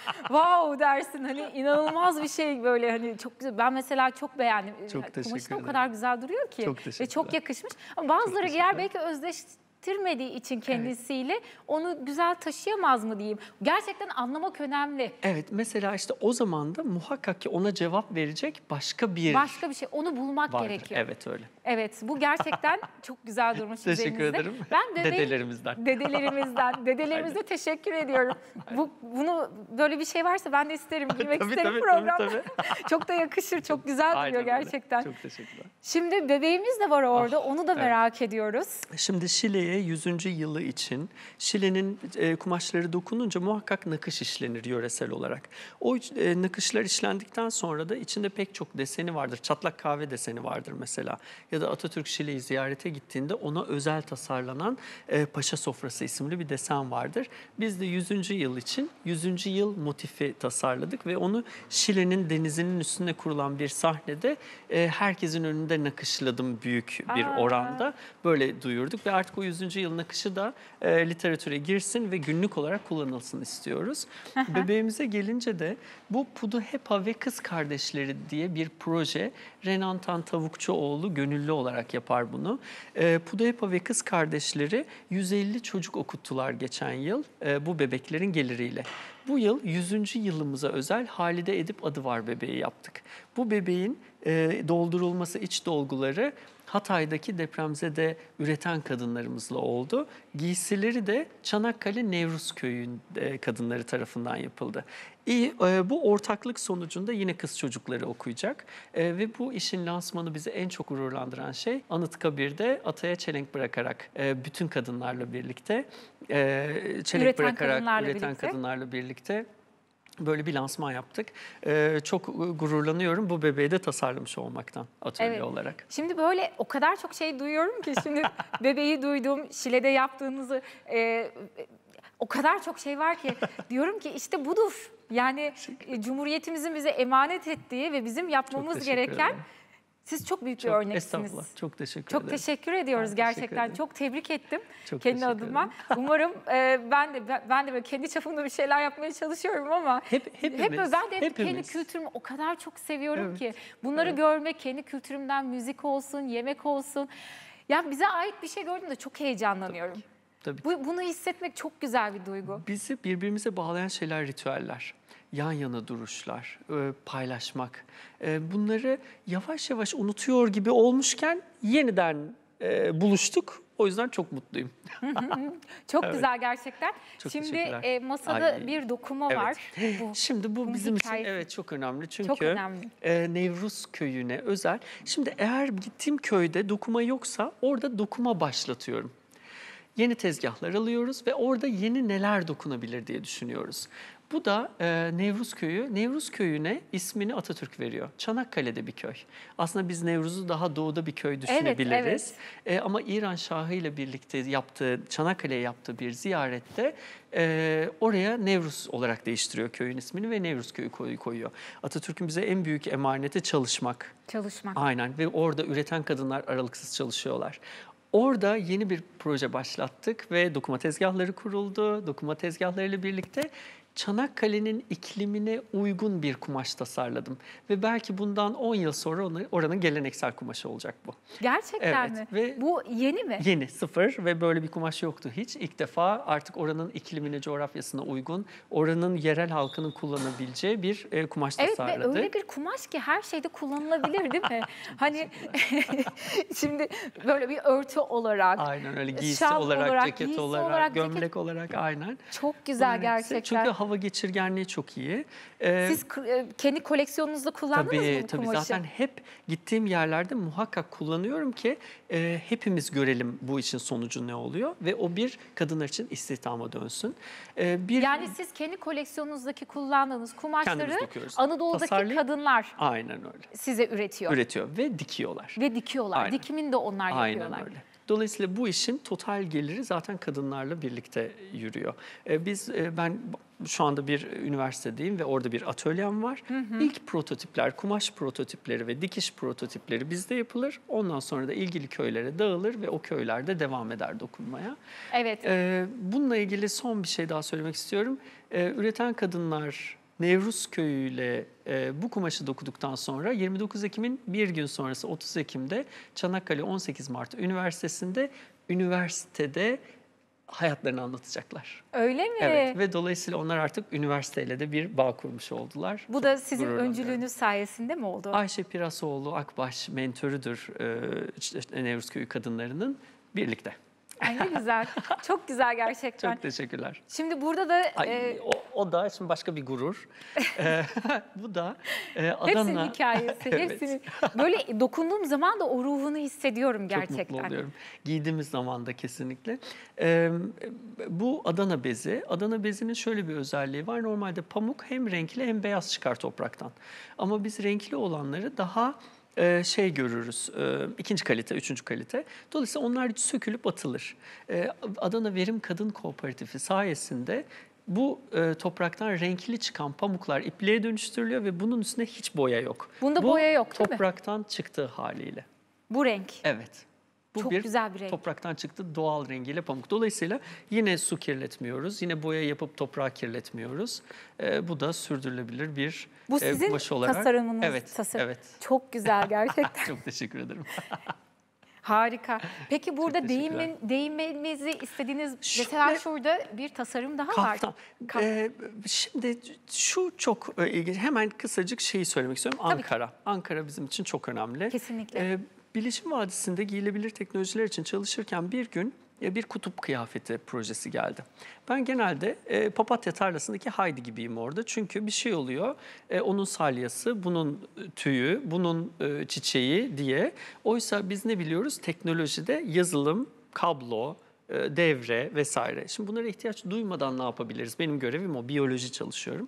wow dersin, hani inanılmaz bir şey böyle, hani çok güzel. Ben mesela çok beğendim. Çok Kumaşı teşekkür da o ederim. kadar güzel duruyor ki Çok ve teşekkürler. çok yakışmış. Ama bazıları giyer teşekkürler. belki özleştirmediği için kendisiyle onu güzel taşıyamaz mı diyeyim. Gerçekten anlamak önemli. Evet, mesela işte o zaman da muhakkak ki ona cevap verecek başka bir Başka bir şey, onu bulmak vardır. gerekiyor. Evet öyle. Evet, bu gerçekten çok güzel durmuş Teşekkür üzerinizde. ederim. Ben bebeğim- Dedelerimizden. Dedelerimizden. Dedelerimize teşekkür ediyorum. Bu, bunu böyle bir şey varsa ben de isterim, giymek Tabii, isterim tabii, programda. tabii, çok da yakışır, çok güzel duruyor Aynen öyle. gerçekten. Çok teşekkürler. Şimdi bebeğimiz de var orada, onu da evet. merak ediyoruz. Şimdi Şile'ye yüzüncü yılı için Şile'nin e, kumaşları dokununca muhakkak nakış işlenir yöresel olarak. O e, nakışlar işlendikten sonra da içinde pek çok deseni vardır. Çatlak kahve deseni vardır mesela. Ya da Atatürk Şile'yi ziyarete gittiğinde ona özel tasarlanan e, Paşa Sofrası isimli bir desen vardır. Biz de yüzüncü yıl için yüzüncü yıl motifi tasarladık ve onu Şile'nin denizinin üstüne kurulan bir sahnede e, herkesin önünde nakışladım büyük bir Aa. oranda. Böyle duyurduk ve artık o yüzüncü yıl nakışı da e, literatüre girsin ve günlük olarak kullanılsın istiyoruz. Bebeğimize gelince de bu Puduhepa ve Kız Kardeşleri diye bir proje. Renan Tan Tavukçuoğlu gönüllü olarak yapar bunu. E, Puduhepa ve Kız Kardeşleri yüz elli çocuk okuttular geçen yıl e, bu bebeklerin geliriyle. Bu yıl yüzüncü yılımıza özel Halide Edip adı var bebeği yaptık. Bu bebeğin e, doldurulması, iç dolguları Hatay'daki depremzede üreten kadınlarımızla oldu. Giysileri de Çanakkale Nevruz Köyü'nün kadınları tarafından yapıldı. İyi, bu ortaklık sonucunda yine kız çocukları okuyacak ve bu işin lansmanı bizi en çok gururlandıran şey Anıtkabir'de ataya çelenk bırakarak bütün kadınlarla birlikte çelenk Üreten bırakarak kadınlarla üreten birlikte. kadınlarla birlikte böyle bir lansman yaptık. Ee, çok gururlanıyorum bu bebeği de tasarlamış olmaktan atölye Evet. olarak. Şimdi böyle o kadar çok şey duyuyorum ki şimdi bebeği duydum, Şile'de yaptığınızı e, o kadar çok şey var ki diyorum ki işte budur. Yani e, Cumhuriyetimizin bize emanet ettiği ve bizim yapmamız teşekkür gereken ederim. siz çok büyük Çok, bir örneksiniz. estağfurullah. Çok teşekkür Çok ederim. teşekkür ediyoruz Ben teşekkür gerçekten. ederim. Çok tebrik ettim Çok kendi teşekkür adıma. Umarım e, ben de ben de böyle kendi çapımda bir şeyler yapmaya çalışıyorum ama Hep- hepimiz, hep ben de hep kendi hepimiz. kültürümü o kadar çok seviyorum Evet, ki bunları evet. görmek, kendi kültürümden müzik olsun, yemek olsun. Ya bize ait bir şey gördüğümde çok heyecanlanıyorum. Tabii ki. Bu, bunu hissetmek çok güzel bir duygu. Bizi birbirimize bağlayan şeyler ritüeller. Yan yana duruşlar, e, paylaşmak. E, bunları yavaş yavaş unutuyor gibi olmuşken yeniden e, buluştuk. O yüzden çok mutluyum. Çok Evet. güzel gerçekten. Çok Şimdi teşekkürler. e, masada Ay, bir dokuma evet. var. Bu. Şimdi bu bunun bizim hikayesi. için evet çok önemli. Çünkü Çok önemli. e, Nevruz Köyü'ne özel. Şimdi eğer gittiğim köyde dokuma yoksa orada dokuma başlatıyorum. Yeni tezgahlar alıyoruz ve orada yeni neler dokunabilir diye düşünüyoruz. Bu da e, Nevruz Köyü. Nevruz Köyü'ne ismini Atatürk veriyor. Çanakkale'de bir köy. Aslında biz Nevruz'u daha doğuda bir köy düşünebiliriz. E, ama İran Şahı ile birlikte yaptığı, Çanakkale'ye yaptığı bir ziyarette e, oraya Nevruz olarak değiştiriyor köyün ismini ve Nevruz Köyü koy- koyuyor. Atatürk'ün bize en büyük emaneti çalışmak. Çalışmak. Aynen ve orada üreten kadınlar aralıksız çalışıyorlar. Orada yeni bir proje başlattık ve dokuma tezgahları kuruldu. Dokuma tezgahlarıyla birlikte Çanakkale'nin iklimine uygun bir kumaş tasarladım. Ve belki bundan on yıl sonra onu- oranın geleneksel kumaşı olacak bu. Gerçekten Evet, mi? ve- Bu yeni mi? Yeni, sıfır ve böyle bir kumaş yoktu hiç. İlk defa artık oranın iklimine, coğrafyasına uygun, oranın yerel halkının kullanabileceği bir e, kumaş Evet ve tasarladık. öyle bir kumaş ki her şeyde kullanılabilir değil mi? Hani şimdi böyle bir örtü olarak, Aynen öyle giysi şal olarak, olarak, ceket giysi olarak, olarak, gömlek ceket- olarak aynen. çok güzel Bunların hepsi. gerçekten. Çünkü hava geçirgenliği çok iyi. Ee, Siz k- e, kendi koleksiyonunuzda kullandınız mı tabii, bu tabii kumaşı? zaten hep gittiğim yerlerde muhakkak kullanıyorum ki e, hepimiz görelim bu işin sonucu ne oluyor ve o bir kadınlar için istihdama dönsün. E, bir Yani siz kendi koleksiyonunuzdaki kullandığınız kumaşları Kendimiz dokuyoruz. Anadolu'daki Tasarlayıp- kadınlar aynen öyle. size üretiyor. Üretiyor ve dikiyorlar. Ve dikiyorlar. Aynen. Dikimini de onlar yapıyorlar. Aynen öyle. Dolayısıyla bu işin total geliri zaten kadınlarla birlikte yürüyor. Ee, biz e, ben şu anda bir üniversitedeyim ve orada bir atölyem var. Hı hı. İlk prototipler, kumaş prototipleri ve dikiş prototipleri bizde yapılır. Ondan sonra da ilgili köylere dağılır ve o köylerde devam eder dokunmaya. Evet. Ee, bununla ilgili son bir şey daha söylemek istiyorum. Ee, üreten kadınlar Nevruz Köyü ile e, bu kumaşı dokuduktan sonra yirmi dokuz Ekim'in bir gün sonrası otuz Ekim'de Çanakkale on sekiz Mart Üniversitesi'nde üniversitede hayatlarını anlatacaklar. Öyle mi? Evet ve dolayısıyla onlar artık üniversiteyle de bir bağ kurmuş oldular. Bu Çok da sizin gururlanıyorum. öncülüğünüz sayesinde mi oldu? Ayşe Pirasoğlu Akbaş mentörüdür e, Nevruz Köyü kadınlarının birlikte. Ay ne güzel. Çok güzel gerçekten. Çok teşekkürler. Şimdi burada da Ay, e, o, o da şimdi başka bir gurur. Ee, bu da e, hepsinin Adana. hikayesi. Evet. Hepsinin böyle dokunduğum zaman da o ruhunu hissediyorum gerçekten. Çok mutlu oluyorum. Giydiğimiz zaman da kesinlikle. Ee, bu Adana bezi. Adana bezinin şöyle bir özelliği var. Normalde pamuk hem renkli hem beyaz çıkar topraktan. Ama biz renkli olanları daha e, şey görürüz, e, ikinci kalite, üçüncü kalite. Dolayısıyla onlar sökülüp atılır. E, Adana Verim Kadın Kooperatifi sayesinde bu e, topraktan renkli çıkan pamuklar ipliğe dönüştürülüyor ve bunun üstünde hiç boya yok. Bunda bu, boya yok, değil mi? topraktan çıktığı haliyle. Bu renk. Evet. Bu Çok bir güzel bir renk. topraktan çıktı doğal rengiyle pamuk. Dolayısıyla yine su kirletmiyoruz, yine boya yapıp toprağı kirletmiyoruz. Ee, bu da sürdürülebilir bir Bu e, sizin kumaş olarak. tasarımınız. Evet, tasarım. evet. Çok güzel gerçekten. Çok teşekkür ederim. Harika. Peki burada teşekkürler. değinme, değinmemizi istediğiniz Şöyle- mesela şurada bir tasarım daha var. Kaftan. Kaf- Ee, şimdi şu çok e, ilginç. Hemen kısacık şeyi söylemek istiyorum. Tabii ki. Ankara. Ankara bizim için çok önemli. Kesinlikle. Ee, Bilişim Vadisi'nde giyilebilir teknolojiler için çalışırken bir gün bir kutup kıyafeti projesi geldi. Ben genelde e, papatya tarlasındaki Haydi gibiyim orada. Çünkü bir şey oluyor, e, onun salyası, bunun tüyü, bunun e, çiçeği diye. Oysa biz ne biliyoruz? Teknolojide yazılım, kablo, e, devre vesaire. Şimdi bunlara ihtiyaç duymadan ne yapabiliriz? Benim görevim o, biyoloji çalışıyorum.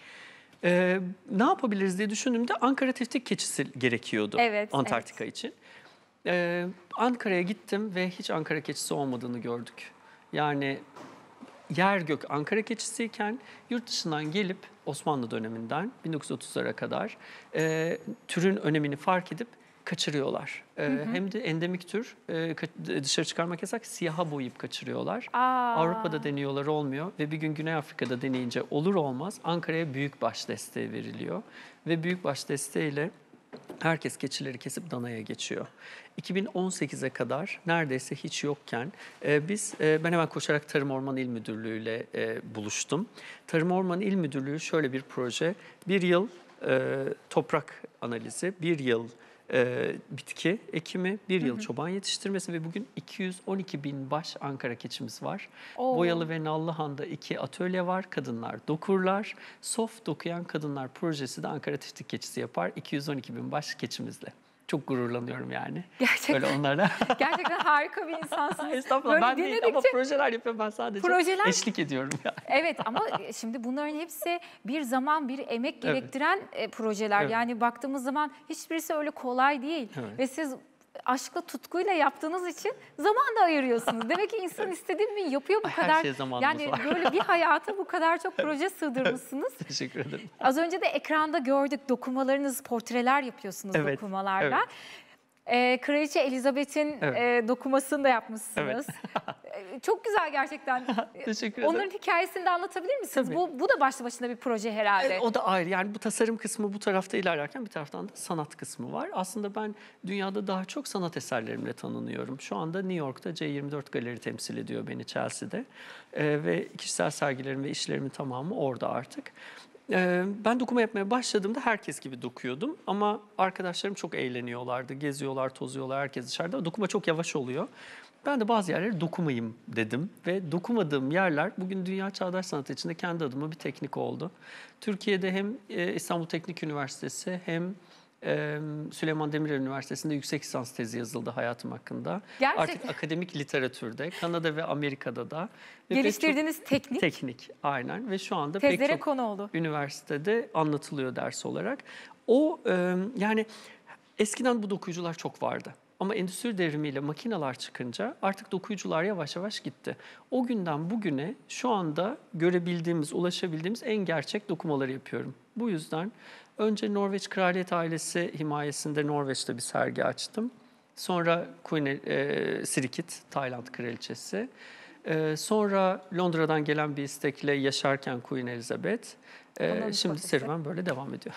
E, ne yapabiliriz diye düşündüğümde Ankara tiftik keçisi gerekiyordu Evet, Antarktika evet. için. Ee, Ankara'ya gittim ve hiç Ankara keçisi olmadığını gördük. Yani yer gök Ankara keçisiyken yurt dışından gelip Osmanlı döneminden bin dokuz yüz otuzlara kadar e, türün önemini fark edip kaçırıyorlar. E, hı hı. Hem de endemik tür, e, dışarı çıkarmak yasak, siyaha boyayıp kaçırıyorlar. Aa. Avrupa'da deniyorlar, olmuyor ve bir gün Güney Afrika'da deneyince olur olmaz Ankara'ya büyükbaş desteği veriliyor. Ve büyükbaş desteğiyle herkes keçileri kesip danaya geçiyor. iki bin on sekize kadar neredeyse hiç yokken e, biz e, ben hemen koşarak Tarım Orman İl Müdürlüğü ile e, buluştum. Tarım Orman İl Müdürlüğü şöyle bir proje. Bir yıl e, toprak analizi, bir yıl e, bitki ekimi, bir yıl hı hı. çoban yetiştirmesi ve bugün iki yüz on iki bin baş Ankara keçimiz var. Oo. Boyalı ve Nallıhan'da iki atölye var. Kadınlar dokurlar. Sof dokuyan kadınlar projesi de Ankara tiftik keçisi yapar. iki yüz on iki bin baş keçimizle. Çok gururlanıyorum yani. Gerçekten. Öyle onlarla. Gerçekten harika bir insansınız. Estağfurullah. Böyle ben değil ama projeler yapıyorum. Ben sadece projeler... eşlik ediyorum. Yani. Evet ama şimdi bunların hepsi bir zaman, bir emek gerektiren evet. projeler. Evet. Yani baktığımız zaman hiçbirisi öyle kolay değil. Evet. Ve siz aşkla, tutkuyla yaptığınız için zaman da ayırıyorsunuz. Demek ki insan istediği mi yapıyor bu kadar. Her şeye zamanımız yani var. Böyle bir hayata bu kadar çok proje sığdırmışsınız. Evet. Teşekkür ederim. Az önce de ekranda gördük, dokumalarınız, portreler yapıyorsunuz evet. dokumalarla. Evet. Ee, Kraliçe Elizabeth'in evet. e, dokumasını da yapmışsınız. Evet. Çok güzel gerçekten. Teşekkür ederim. Onların hikayesini de anlatabilir misiniz? Bu, bu da başlı başına bir proje herhalde. Evet, o da ayrı. Yani bu tasarım kısmı bu tarafta ilerlerken bir taraftan da sanat kısmı var. Aslında ben dünyada daha çok sanat eserlerimle tanınıyorum. Şu anda New York'ta C yirmi dört Galeri temsil ediyor beni Chelsea'de. Ee, ve kişisel sergilerim ve işlerimin tamamı orada artık. Ben dokuma yapmaya başladığımda herkes gibi dokuyordum ama arkadaşlarım çok eğleniyorlardı, geziyorlar, tozuyorlar, herkes dışarıda. Dokuma çok yavaş oluyor. Ben de bazı yerleri dokumayayım dedim ve dokumadığım yerler bugün Dünya Çağdaş Sanatı içinde kendi adıma bir teknik oldu. Türkiye'de hem İstanbul Teknik Üniversitesi hem Süleyman Demirel Üniversitesi'nde yüksek lisans tezi yazıldı hayatım hakkında. Gerçekten. Artık akademik literatürde, Kanada ve Amerika'da da. Geliştirdiğiniz teknik. Teknik, aynen. Ve şu anda tezlere pek çok konu oldu. Üniversitede anlatılıyor ders olarak. O yani eskiden bu dokuyucular çok vardı. Ama endüstri devrimiyle makineler çıkınca artık dokuyucular yavaş yavaş gitti. O günden bugüne şu anda görebildiğimiz, ulaşabildiğimiz en gerçek dokumaları yapıyorum. Bu yüzden önce Norveç Kraliyet Ailesi himayesinde Norveç'te bir sergi açtım. Sonra Queen e, Sirikit, Tayland Kraliçesi. E, sonra Londra'dan gelen bir istekle yaşarken Queen Elizabeth. E, şimdi serüven böyle devam ediyor.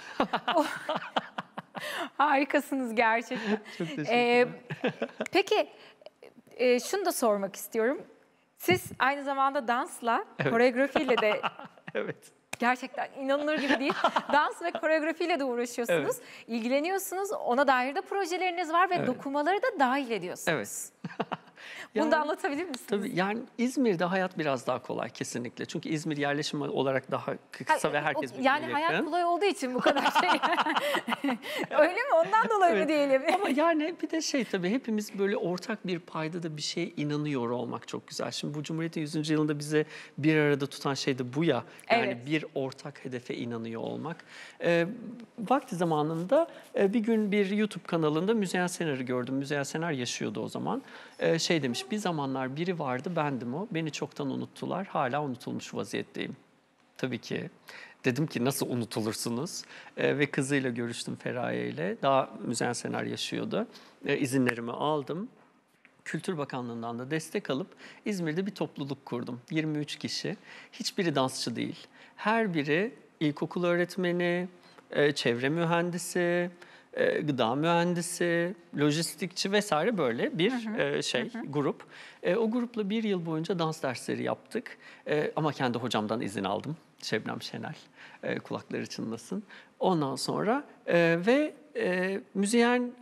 Harikasınız gerçekten. Çok teşekkürler. Ee, peki e, şunu da sormak istiyorum. Siz aynı zamanda dansla, evet. koreografiyle de evet. gerçekten inanılır gibi değil. Dans ve koreografiyle de uğraşıyorsunuz. Evet. İlgileniyorsunuz. Ona dair de projeleriniz var ve evet. dokumaları da dahil ediyorsunuz. Evet. Bunu yani, da anlatabilir misiniz? Tabii yani İzmir'de hayat biraz daha kolay kesinlikle. Çünkü İzmir yerleşim olarak daha kısa ha, ve herkes birbirine yani yakın. Yani hayat kolay olduğu için bu kadar şey. Öyle mi? Ondan dolayı evet. mı diyelim? Ama yani bir de şey tabii hepimiz böyle ortak bir paydada bir şeye inanıyor olmak çok güzel. Şimdi bu Cumhuriyet'in yüzüncü yılında bize bir arada tutan şey de bu ya. Yani evet. bir ortak hedefe inanıyor olmak. Ee, vakti zamanında e, bir gün bir YouTube kanalında Müzeyyen Senar'ı gördüm. Müzeyyen Senar yaşıyordu o zaman. Ee, şey demiş, bir zamanlar biri vardı, bendim o. Beni çoktan unuttular, hala unutulmuş vaziyetteyim. Tabii ki. Dedim ki nasıl unutulursunuz? Ee, ve kızıyla görüştüm, Feraye ile. Daha Müzeyyen Senar yaşıyordu. Ee, izinlerimi aldım. Kültür Bakanlığı'ndan da destek alıp İzmir'de bir topluluk kurdum. yirmi üç kişi. Hiçbiri dansçı değil. Her biri ilkokul öğretmeni, çevre mühendisi, gıda mühendisi, lojistikçi vesaire böyle bir hı hı, şey, hı hı. grup. O grupla bir yıl boyunca dans dersleri yaptık. Ama kendi hocamdan izin aldım. Şebnem Şenel, kulakları çınlasın. Ondan sonra ve Müzeyyen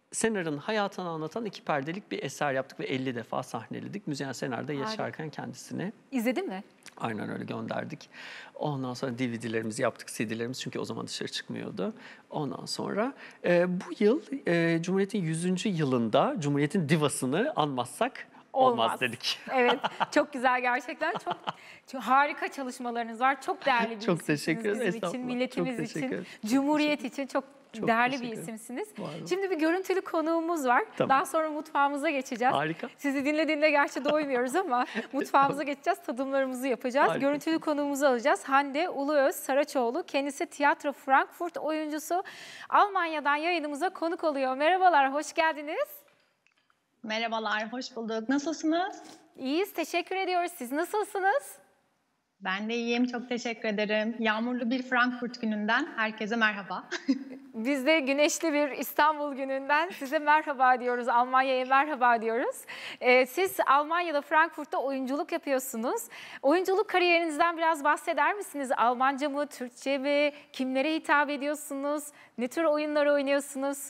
Senar'ın hayatını anlatan iki perdelik bir eser yaptık ve elli defa sahneledik. Müzeyyen Senar da yaşarken kendisini. İzledin mi? Aynen öyle gönderdik. Ondan sonra D V D'lerimizi yaptık, C D'lerimiz çünkü o zaman dışarı çıkmıyordu. Ondan sonra e, bu yıl e, Cumhuriyet'in yüzüncü yılında Cumhuriyet'in divasını anmazsak olmaz, olmaz dedik. Evet, çok güzel gerçekten. Çok, çok harika çalışmalarınız var. Çok değerli bir çok isimsiniz teşekkür ederim. bizim için, milletimiz çok için, Cumhuriyet için çok, çok değerli bir isimsiniz. Şimdi bir görüntülü konuğumuz var. Tamam. Daha sonra mutfağımıza geçeceğiz. Harika. Sizi dinlediğinde gerçi doymuyoruz ama mutfağımıza geçeceğiz, tadımlarımızı yapacağız. Harika. Görüntülü konuğumuzu alacağız. Hande Uluöz Saraçoğlu. Kendisi Tiyatro Frankfurt oyuncusu. Almanya'dan yayınımıza konuk oluyor. Merhabalar, hoş geldiniz. Merhabalar, hoş bulduk. Nasılsınız? İyiyiz, teşekkür ediyoruz. Siz nasılsınız? Ben de iyiyim, çok teşekkür ederim. Yağmurlu bir Frankfurt gününden herkese merhaba. Biz de güneşli bir İstanbul gününden size merhaba diyoruz, Almanya'ya merhaba diyoruz. Ee, siz Almanya'da, Frankfurt'ta oyunculuk yapıyorsunuz. Oyunculuk kariyerinizden biraz bahseder misiniz? Almanca mı, Türkçe mi? Kimlere hitap ediyorsunuz? Ne tür oyunlar oynuyorsunuz?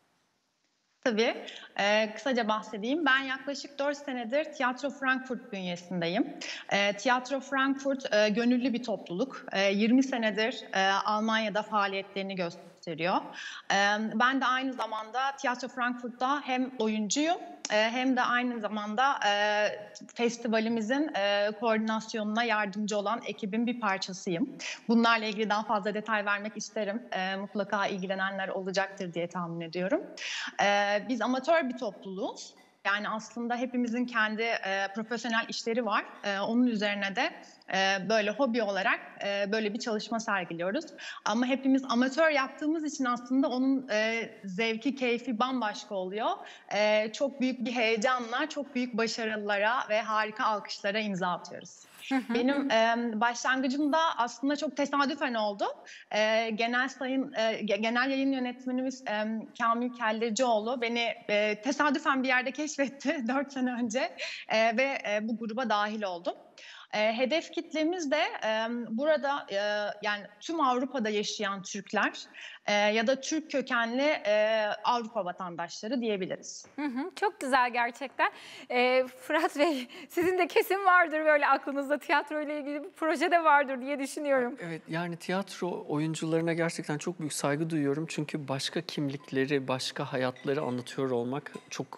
Tabii. Ee, kısaca bahsedeyim. Ben yaklaşık dört senedir Tiyatro Frankfurt bünyesindeyim. Ee, Tiyatro Frankfurt e, gönüllü bir topluluk. E, yirmi senedir e, Almanya'da faaliyetlerini gösteriyor. E, ben de aynı zamanda Tiyatro Frankfurt'ta hem oyuncuyum e, hem de aynı zamanda e, festivalimizin e, koordinasyonuna yardımcı olan ekibin bir parçasıyım. Bunlarla ilgili daha fazla detay vermek isterim. E, mutlaka ilgilenenler olacaktır diye tahmin ediyorum. E, Biz amatör bir topluluğuz. Yani aslında hepimizin kendi e, profesyonel işleri var. E, onun üzerine de e, böyle hobi olarak e, böyle bir çalışma sergiliyoruz. Ama hepimiz amatör yaptığımız için aslında onun e, zevki, keyfi bambaşka oluyor. E, çok büyük bir heyecanla, çok büyük başarılara ve harika alkışlara imza atıyoruz. Benim e, başlangıcım da aslında çok tesadüfen oldu. E, genel sayın e, genel yayın yönetmenimiz e, Kamil Kellecioğlu beni e, tesadüfen bir yerde keşfetti dört sene önce e, ve e, bu gruba dahil oldum. E, hedef kitlemiz de e, burada e, yani tüm Avrupa'da yaşayan Türkler e, ya da Türk kökenli e, Avrupa vatandaşları diyebiliriz. Hı hı, çok güzel gerçekten. E, Fırat Bey, sizin de kesin vardır böyle aklınızda tiyatro ile ilgili bir proje de vardır diye düşünüyorum. Evet, yani tiyatro oyuncularına gerçekten çok büyük saygı duyuyorum. Çünkü başka kimlikleri, başka hayatları anlatıyor olmak çok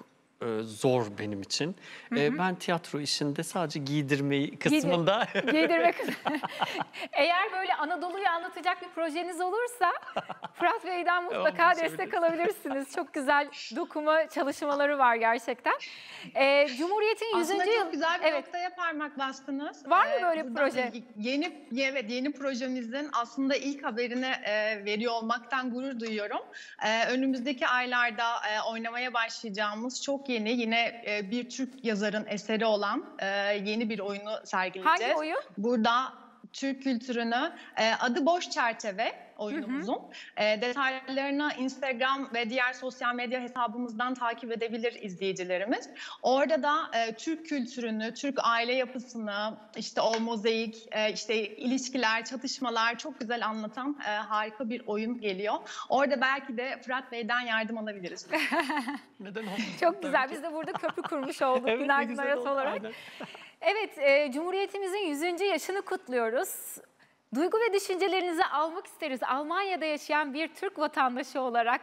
zor benim için. Hı hı. Ben tiyatro işinde sadece giydirmeyi kısmında... Giydir, giydirme kısmında. Eğer böyle Anadolu'yu anlatacak bir projeniz olursa Fırat Bey'den mutlaka destek alabilirsiniz. Çok güzel dokuma çalışmaları var gerçekten. Ee, Cumhuriyet'in yüzüncü Aslında yıl... çok güzel bir evet. noktaya parmak bastınız. Var mı böyle ee, proje? Yeni, evet, yeni projemizin aslında ilk haberini e, veriyor olmaktan gurur duyuyorum. E, önümüzdeki aylarda e, oynamaya başlayacağımız çok yeni, yine e, bir Türk yazarın eseri olan e, yeni bir oyunu sergileyeceğiz. Hangi oyun? Burada Türk kültürünü, e, adı Boş Çerçeve oyunumuzun. Hı hı. E, detaylarını Instagram ve diğer sosyal medya hesabımızdan takip edebilir izleyicilerimiz. Orada da e, Türk kültürünü, Türk aile yapısını, işte o mozaik, e, işte ilişkiler, çatışmalar çok güzel anlatan e, harika bir oyun geliyor. Orada belki de Fırat Bey'den yardım alabiliriz. Neden olmasın? Çok güzel. Biz de burada köprü kurmuş olduk. Evet, günaydın hayat olarak. Aynen. Evet, e, Cumhuriyetimizin yüzüncü yaşını kutluyoruz. Duygu ve düşüncelerinizi almak isteriz. Almanya'da yaşayan bir Türk vatandaşı olarak.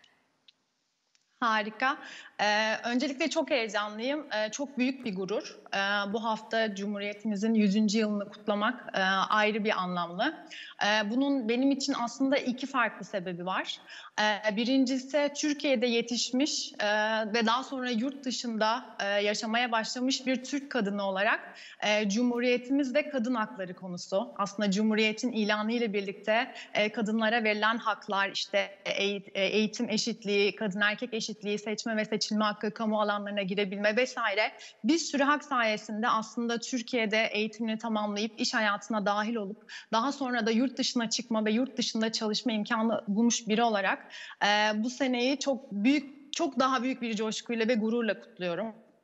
Harika. Ee, öncelikle çok heyecanlıyım. Ee, çok büyük bir gurur. Ee, bu hafta Cumhuriyetimizin yüzüncü yılını kutlamak e, ayrı bir anlamlı. Ee, bunun benim için aslında iki farklı sebebi var. Ee, birincisi Türkiye'de yetişmiş e, ve daha sonra yurt dışında e, yaşamaya başlamış bir Türk kadını olarak e, Cumhuriyetimiz ve kadın hakları konusu. Aslında Cumhuriyet'in ilanı ile birlikte e, kadınlara verilen haklar, işte eğitim eşitliği, kadın erkek eşitliği, seçme ve seçilme hakkı, kamu alanlarına girebilme vesaire bir sürü hak sayesinde aslında Türkiye'de eğitimini tamamlayıp iş hayatına dahil olup daha sonra da yurt dışına çıkma ve yurt dışında çalışma imkanı bulmuş biri olarak e, bu seneyi çok büyük, çok daha büyük bir coşkuyla ve gururla kutluyorum.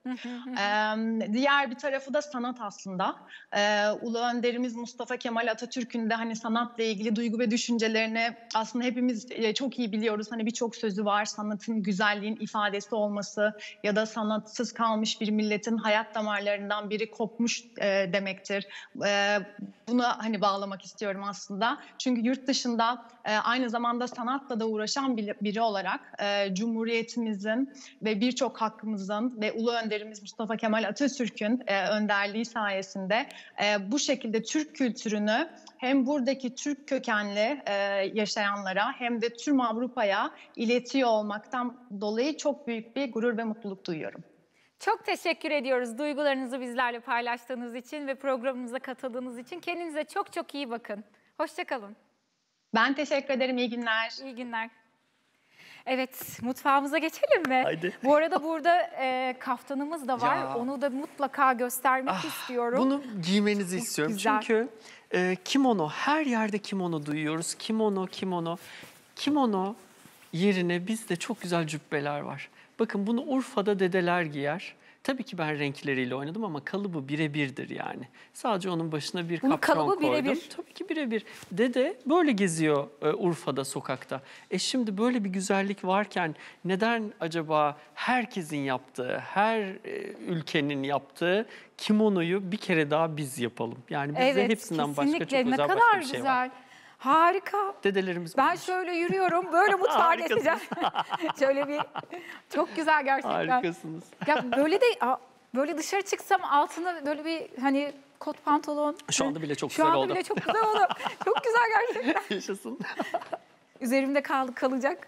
Ee, diğer bir tarafı da sanat aslında. Ee, Ulu Önderimiz Mustafa Kemal Atatürk'ün de hani sanatla ilgili duygu ve düşüncelerini aslında hepimiz e, çok iyi biliyoruz. Hani birçok sözü var. Sanatın güzelliğin ifadesi olması ya da sanatsız kalmış bir milletin hayat damarlarından biri kopmuş e, demektir. E, buna hani bağlamak istiyorum aslında. Çünkü yurt dışında e, aynı zamanda sanatla da uğraşan biri, biri olarak e, Cumhuriyetimizin ve birçok hakkımızın ve Ulu Önderimiz Mustafa Kemal Atatürk'ün e, önderliği sayesinde e, bu şekilde Türk kültürünü hem buradaki Türk kökenli e, yaşayanlara hem de tüm Avrupa'ya iletiyor olmaktan dolayı çok büyük bir gurur ve mutluluk duyuyorum. Çok teşekkür ediyoruz duygularınızı bizlerle paylaştığınız için ve programımıza katıldığınız için. Kendinize çok çok iyi bakın. Hoşça kalın. Ben teşekkür ederim. İyi günler. İyi günler. Evet, mutfağımıza geçelim mi? Haydi. Bu arada burada e, kaftanımız da var. Ya. Onu da mutlaka göstermek Ah, istiyorum. Bunu giymenizi istiyorum. güzel. Çünkü e, kimono, her yerde kimono duyuyoruz. Kimono, kimono. Kimono yerine bizde çok güzel cübbeler var. Bakın bunu Urfa'da dedeler giyer. Tabii ki ben renkleriyle oynadım ama kalıbı birebirdir yani. Sadece onun başına bir Bunun kapşon kalıbı koydum. birebir. Tabii ki birebir. Dede böyle geziyor e, Urfa'da sokakta. E şimdi böyle bir güzellik varken neden acaba herkesin yaptığı, her e, ülkenin yaptığı kimonoyu bir kere daha biz yapalım? Yani bizde Evet, hepsinden başka çok kesinlikle. özel Ne kadar başka bir şey güzel. var. Harika. Dedelerimiz Ben bulmuş. şöyle yürüyorum, böyle mutfağa Harikasın. geçeceğim. Şöyle bir, çok güzel gerçekten. Harikasınız. Ya böyle de, a, böyle dışarı çıksam altına böyle bir hani kot pantolon. Şu anda bile çok Şu güzel anda oldu. bile çok güzel oldu. Çok güzel gerçekten. Yaşasın. Üzerimde kaldı kalacak.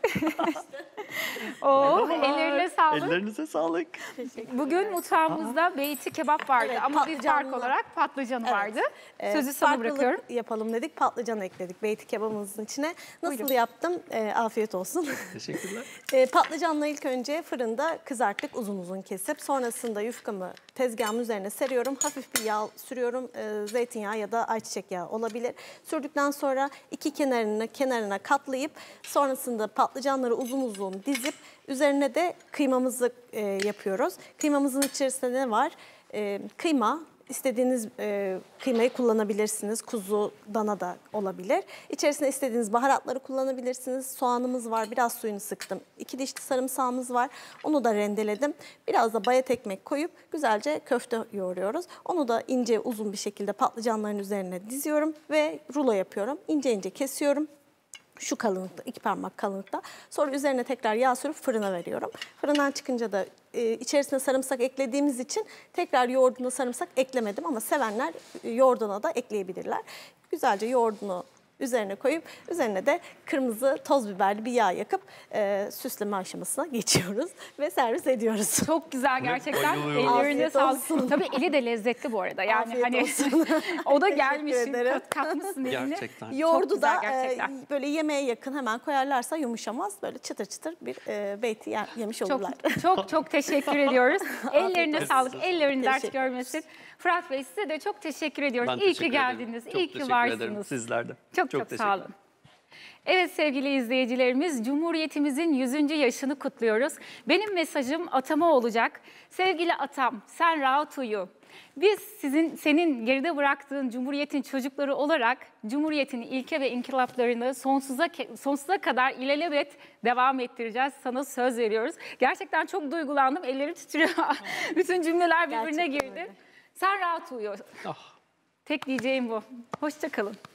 Oh, ellerine sağlık. Ellerinize sağlık. Bugün mutfağımızda beyti kebap vardı Evet, ama bir fark patlıcanlı. olarak patlıcanı Evet. vardı. Ee, Sözü sana farklılık bırakıyorum. yapalım dedik. Patlıcan ekledik beyti kebabımızın içine. Nasıl Buyurun. yaptım? Ee, afiyet olsun. Teşekkürler. Ee, patlıcanla ilk önce fırında kızarttık uzun uzun kesip. Sonrasında yufkamı tezgahımın üzerine seriyorum. Hafif bir yağ sürüyorum. Ee, zeytinyağı ya da ayçiçek yağı olabilir. Sürdükten sonra iki kenarını kenarına katlayıp sonrasında patlıcanları uzun uzun dizip üzerine de kıymamızı e, yapıyoruz. Kıymamızın içerisinde ne var? E, kıyma. İstediğiniz e, kıymayı kullanabilirsiniz. Kuzu, dana da olabilir. İçerisine istediğiniz baharatları kullanabilirsiniz. Soğanımız var. Biraz suyunu sıktım. İki dişli sarımsağımız var. Onu da rendeledim. Biraz da bayat ekmek koyup güzelce köfte yoğuruyoruz. Onu da ince uzun bir şekilde patlıcanların üzerine diziyorum ve rulo yapıyorum. İnce ince kesiyorum. Şu kalınlıkta, iki parmak kalınlıkta. Sonra üzerine tekrar yağ sürüp fırına veriyorum. Fırından çıkınca da e, içerisine sarımsak eklediğimiz için tekrar yoğurduna sarımsak eklemedim ama sevenler e, yoğurduna da ekleyebilirler. Güzelce yoğurdunu üzerine koyup üzerine de kırmızı toz biberli bir yağ yakıp e, süsleme aşamasına geçiyoruz ve servis ediyoruz. Çok güzel gerçekten. bayılıyorum. Ellerine Afiyet sağlık. olsun. Tabii eli de lezzetli bu arada. Yani Afiyet hani olsun. o da Teşekkür gelmiş, ederim. kat, katmışsın elini. Gerçekten. Yoğurdu güzel da gerçekten. e, böyle yemeğe yakın hemen koyarlarsa yumuşamaz. Böyle çıtır çıtır bir e, beyti yer- yemiş olurlar. Çok çok çok teşekkür ediyoruz. Ellerine olsun. sağlık, ellerin dert Teşekkür görmesin. Fırat Bey size de çok teşekkür ediyoruz. Ben İyi teşekkür ki geldiniz, ederim. Çok iyi ki teşekkür varsınız. ederim. Sizler de. Çok çok, teşekkür sağ olun. Evet sevgili izleyicilerimiz, Cumhuriyetimizin yüzüncü yaşını kutluyoruz. Benim mesajım atama olacak. Sevgili atam, sen rahat uyu. Biz sizin senin geride bıraktığın Cumhuriyet'in çocukları olarak Cumhuriyet'in ilke ve inkılaplarını sonsuza sonsuza kadar ilelebet devam ettireceğiz. Sana söz veriyoruz. Gerçekten çok duygulandım. Ellerim titriyor. Bütün cümleler birbirine Gerçekten girdi. öyle. Sen rahat uyu. Ah. Tek diyeceğim bu. Hoşça kalın.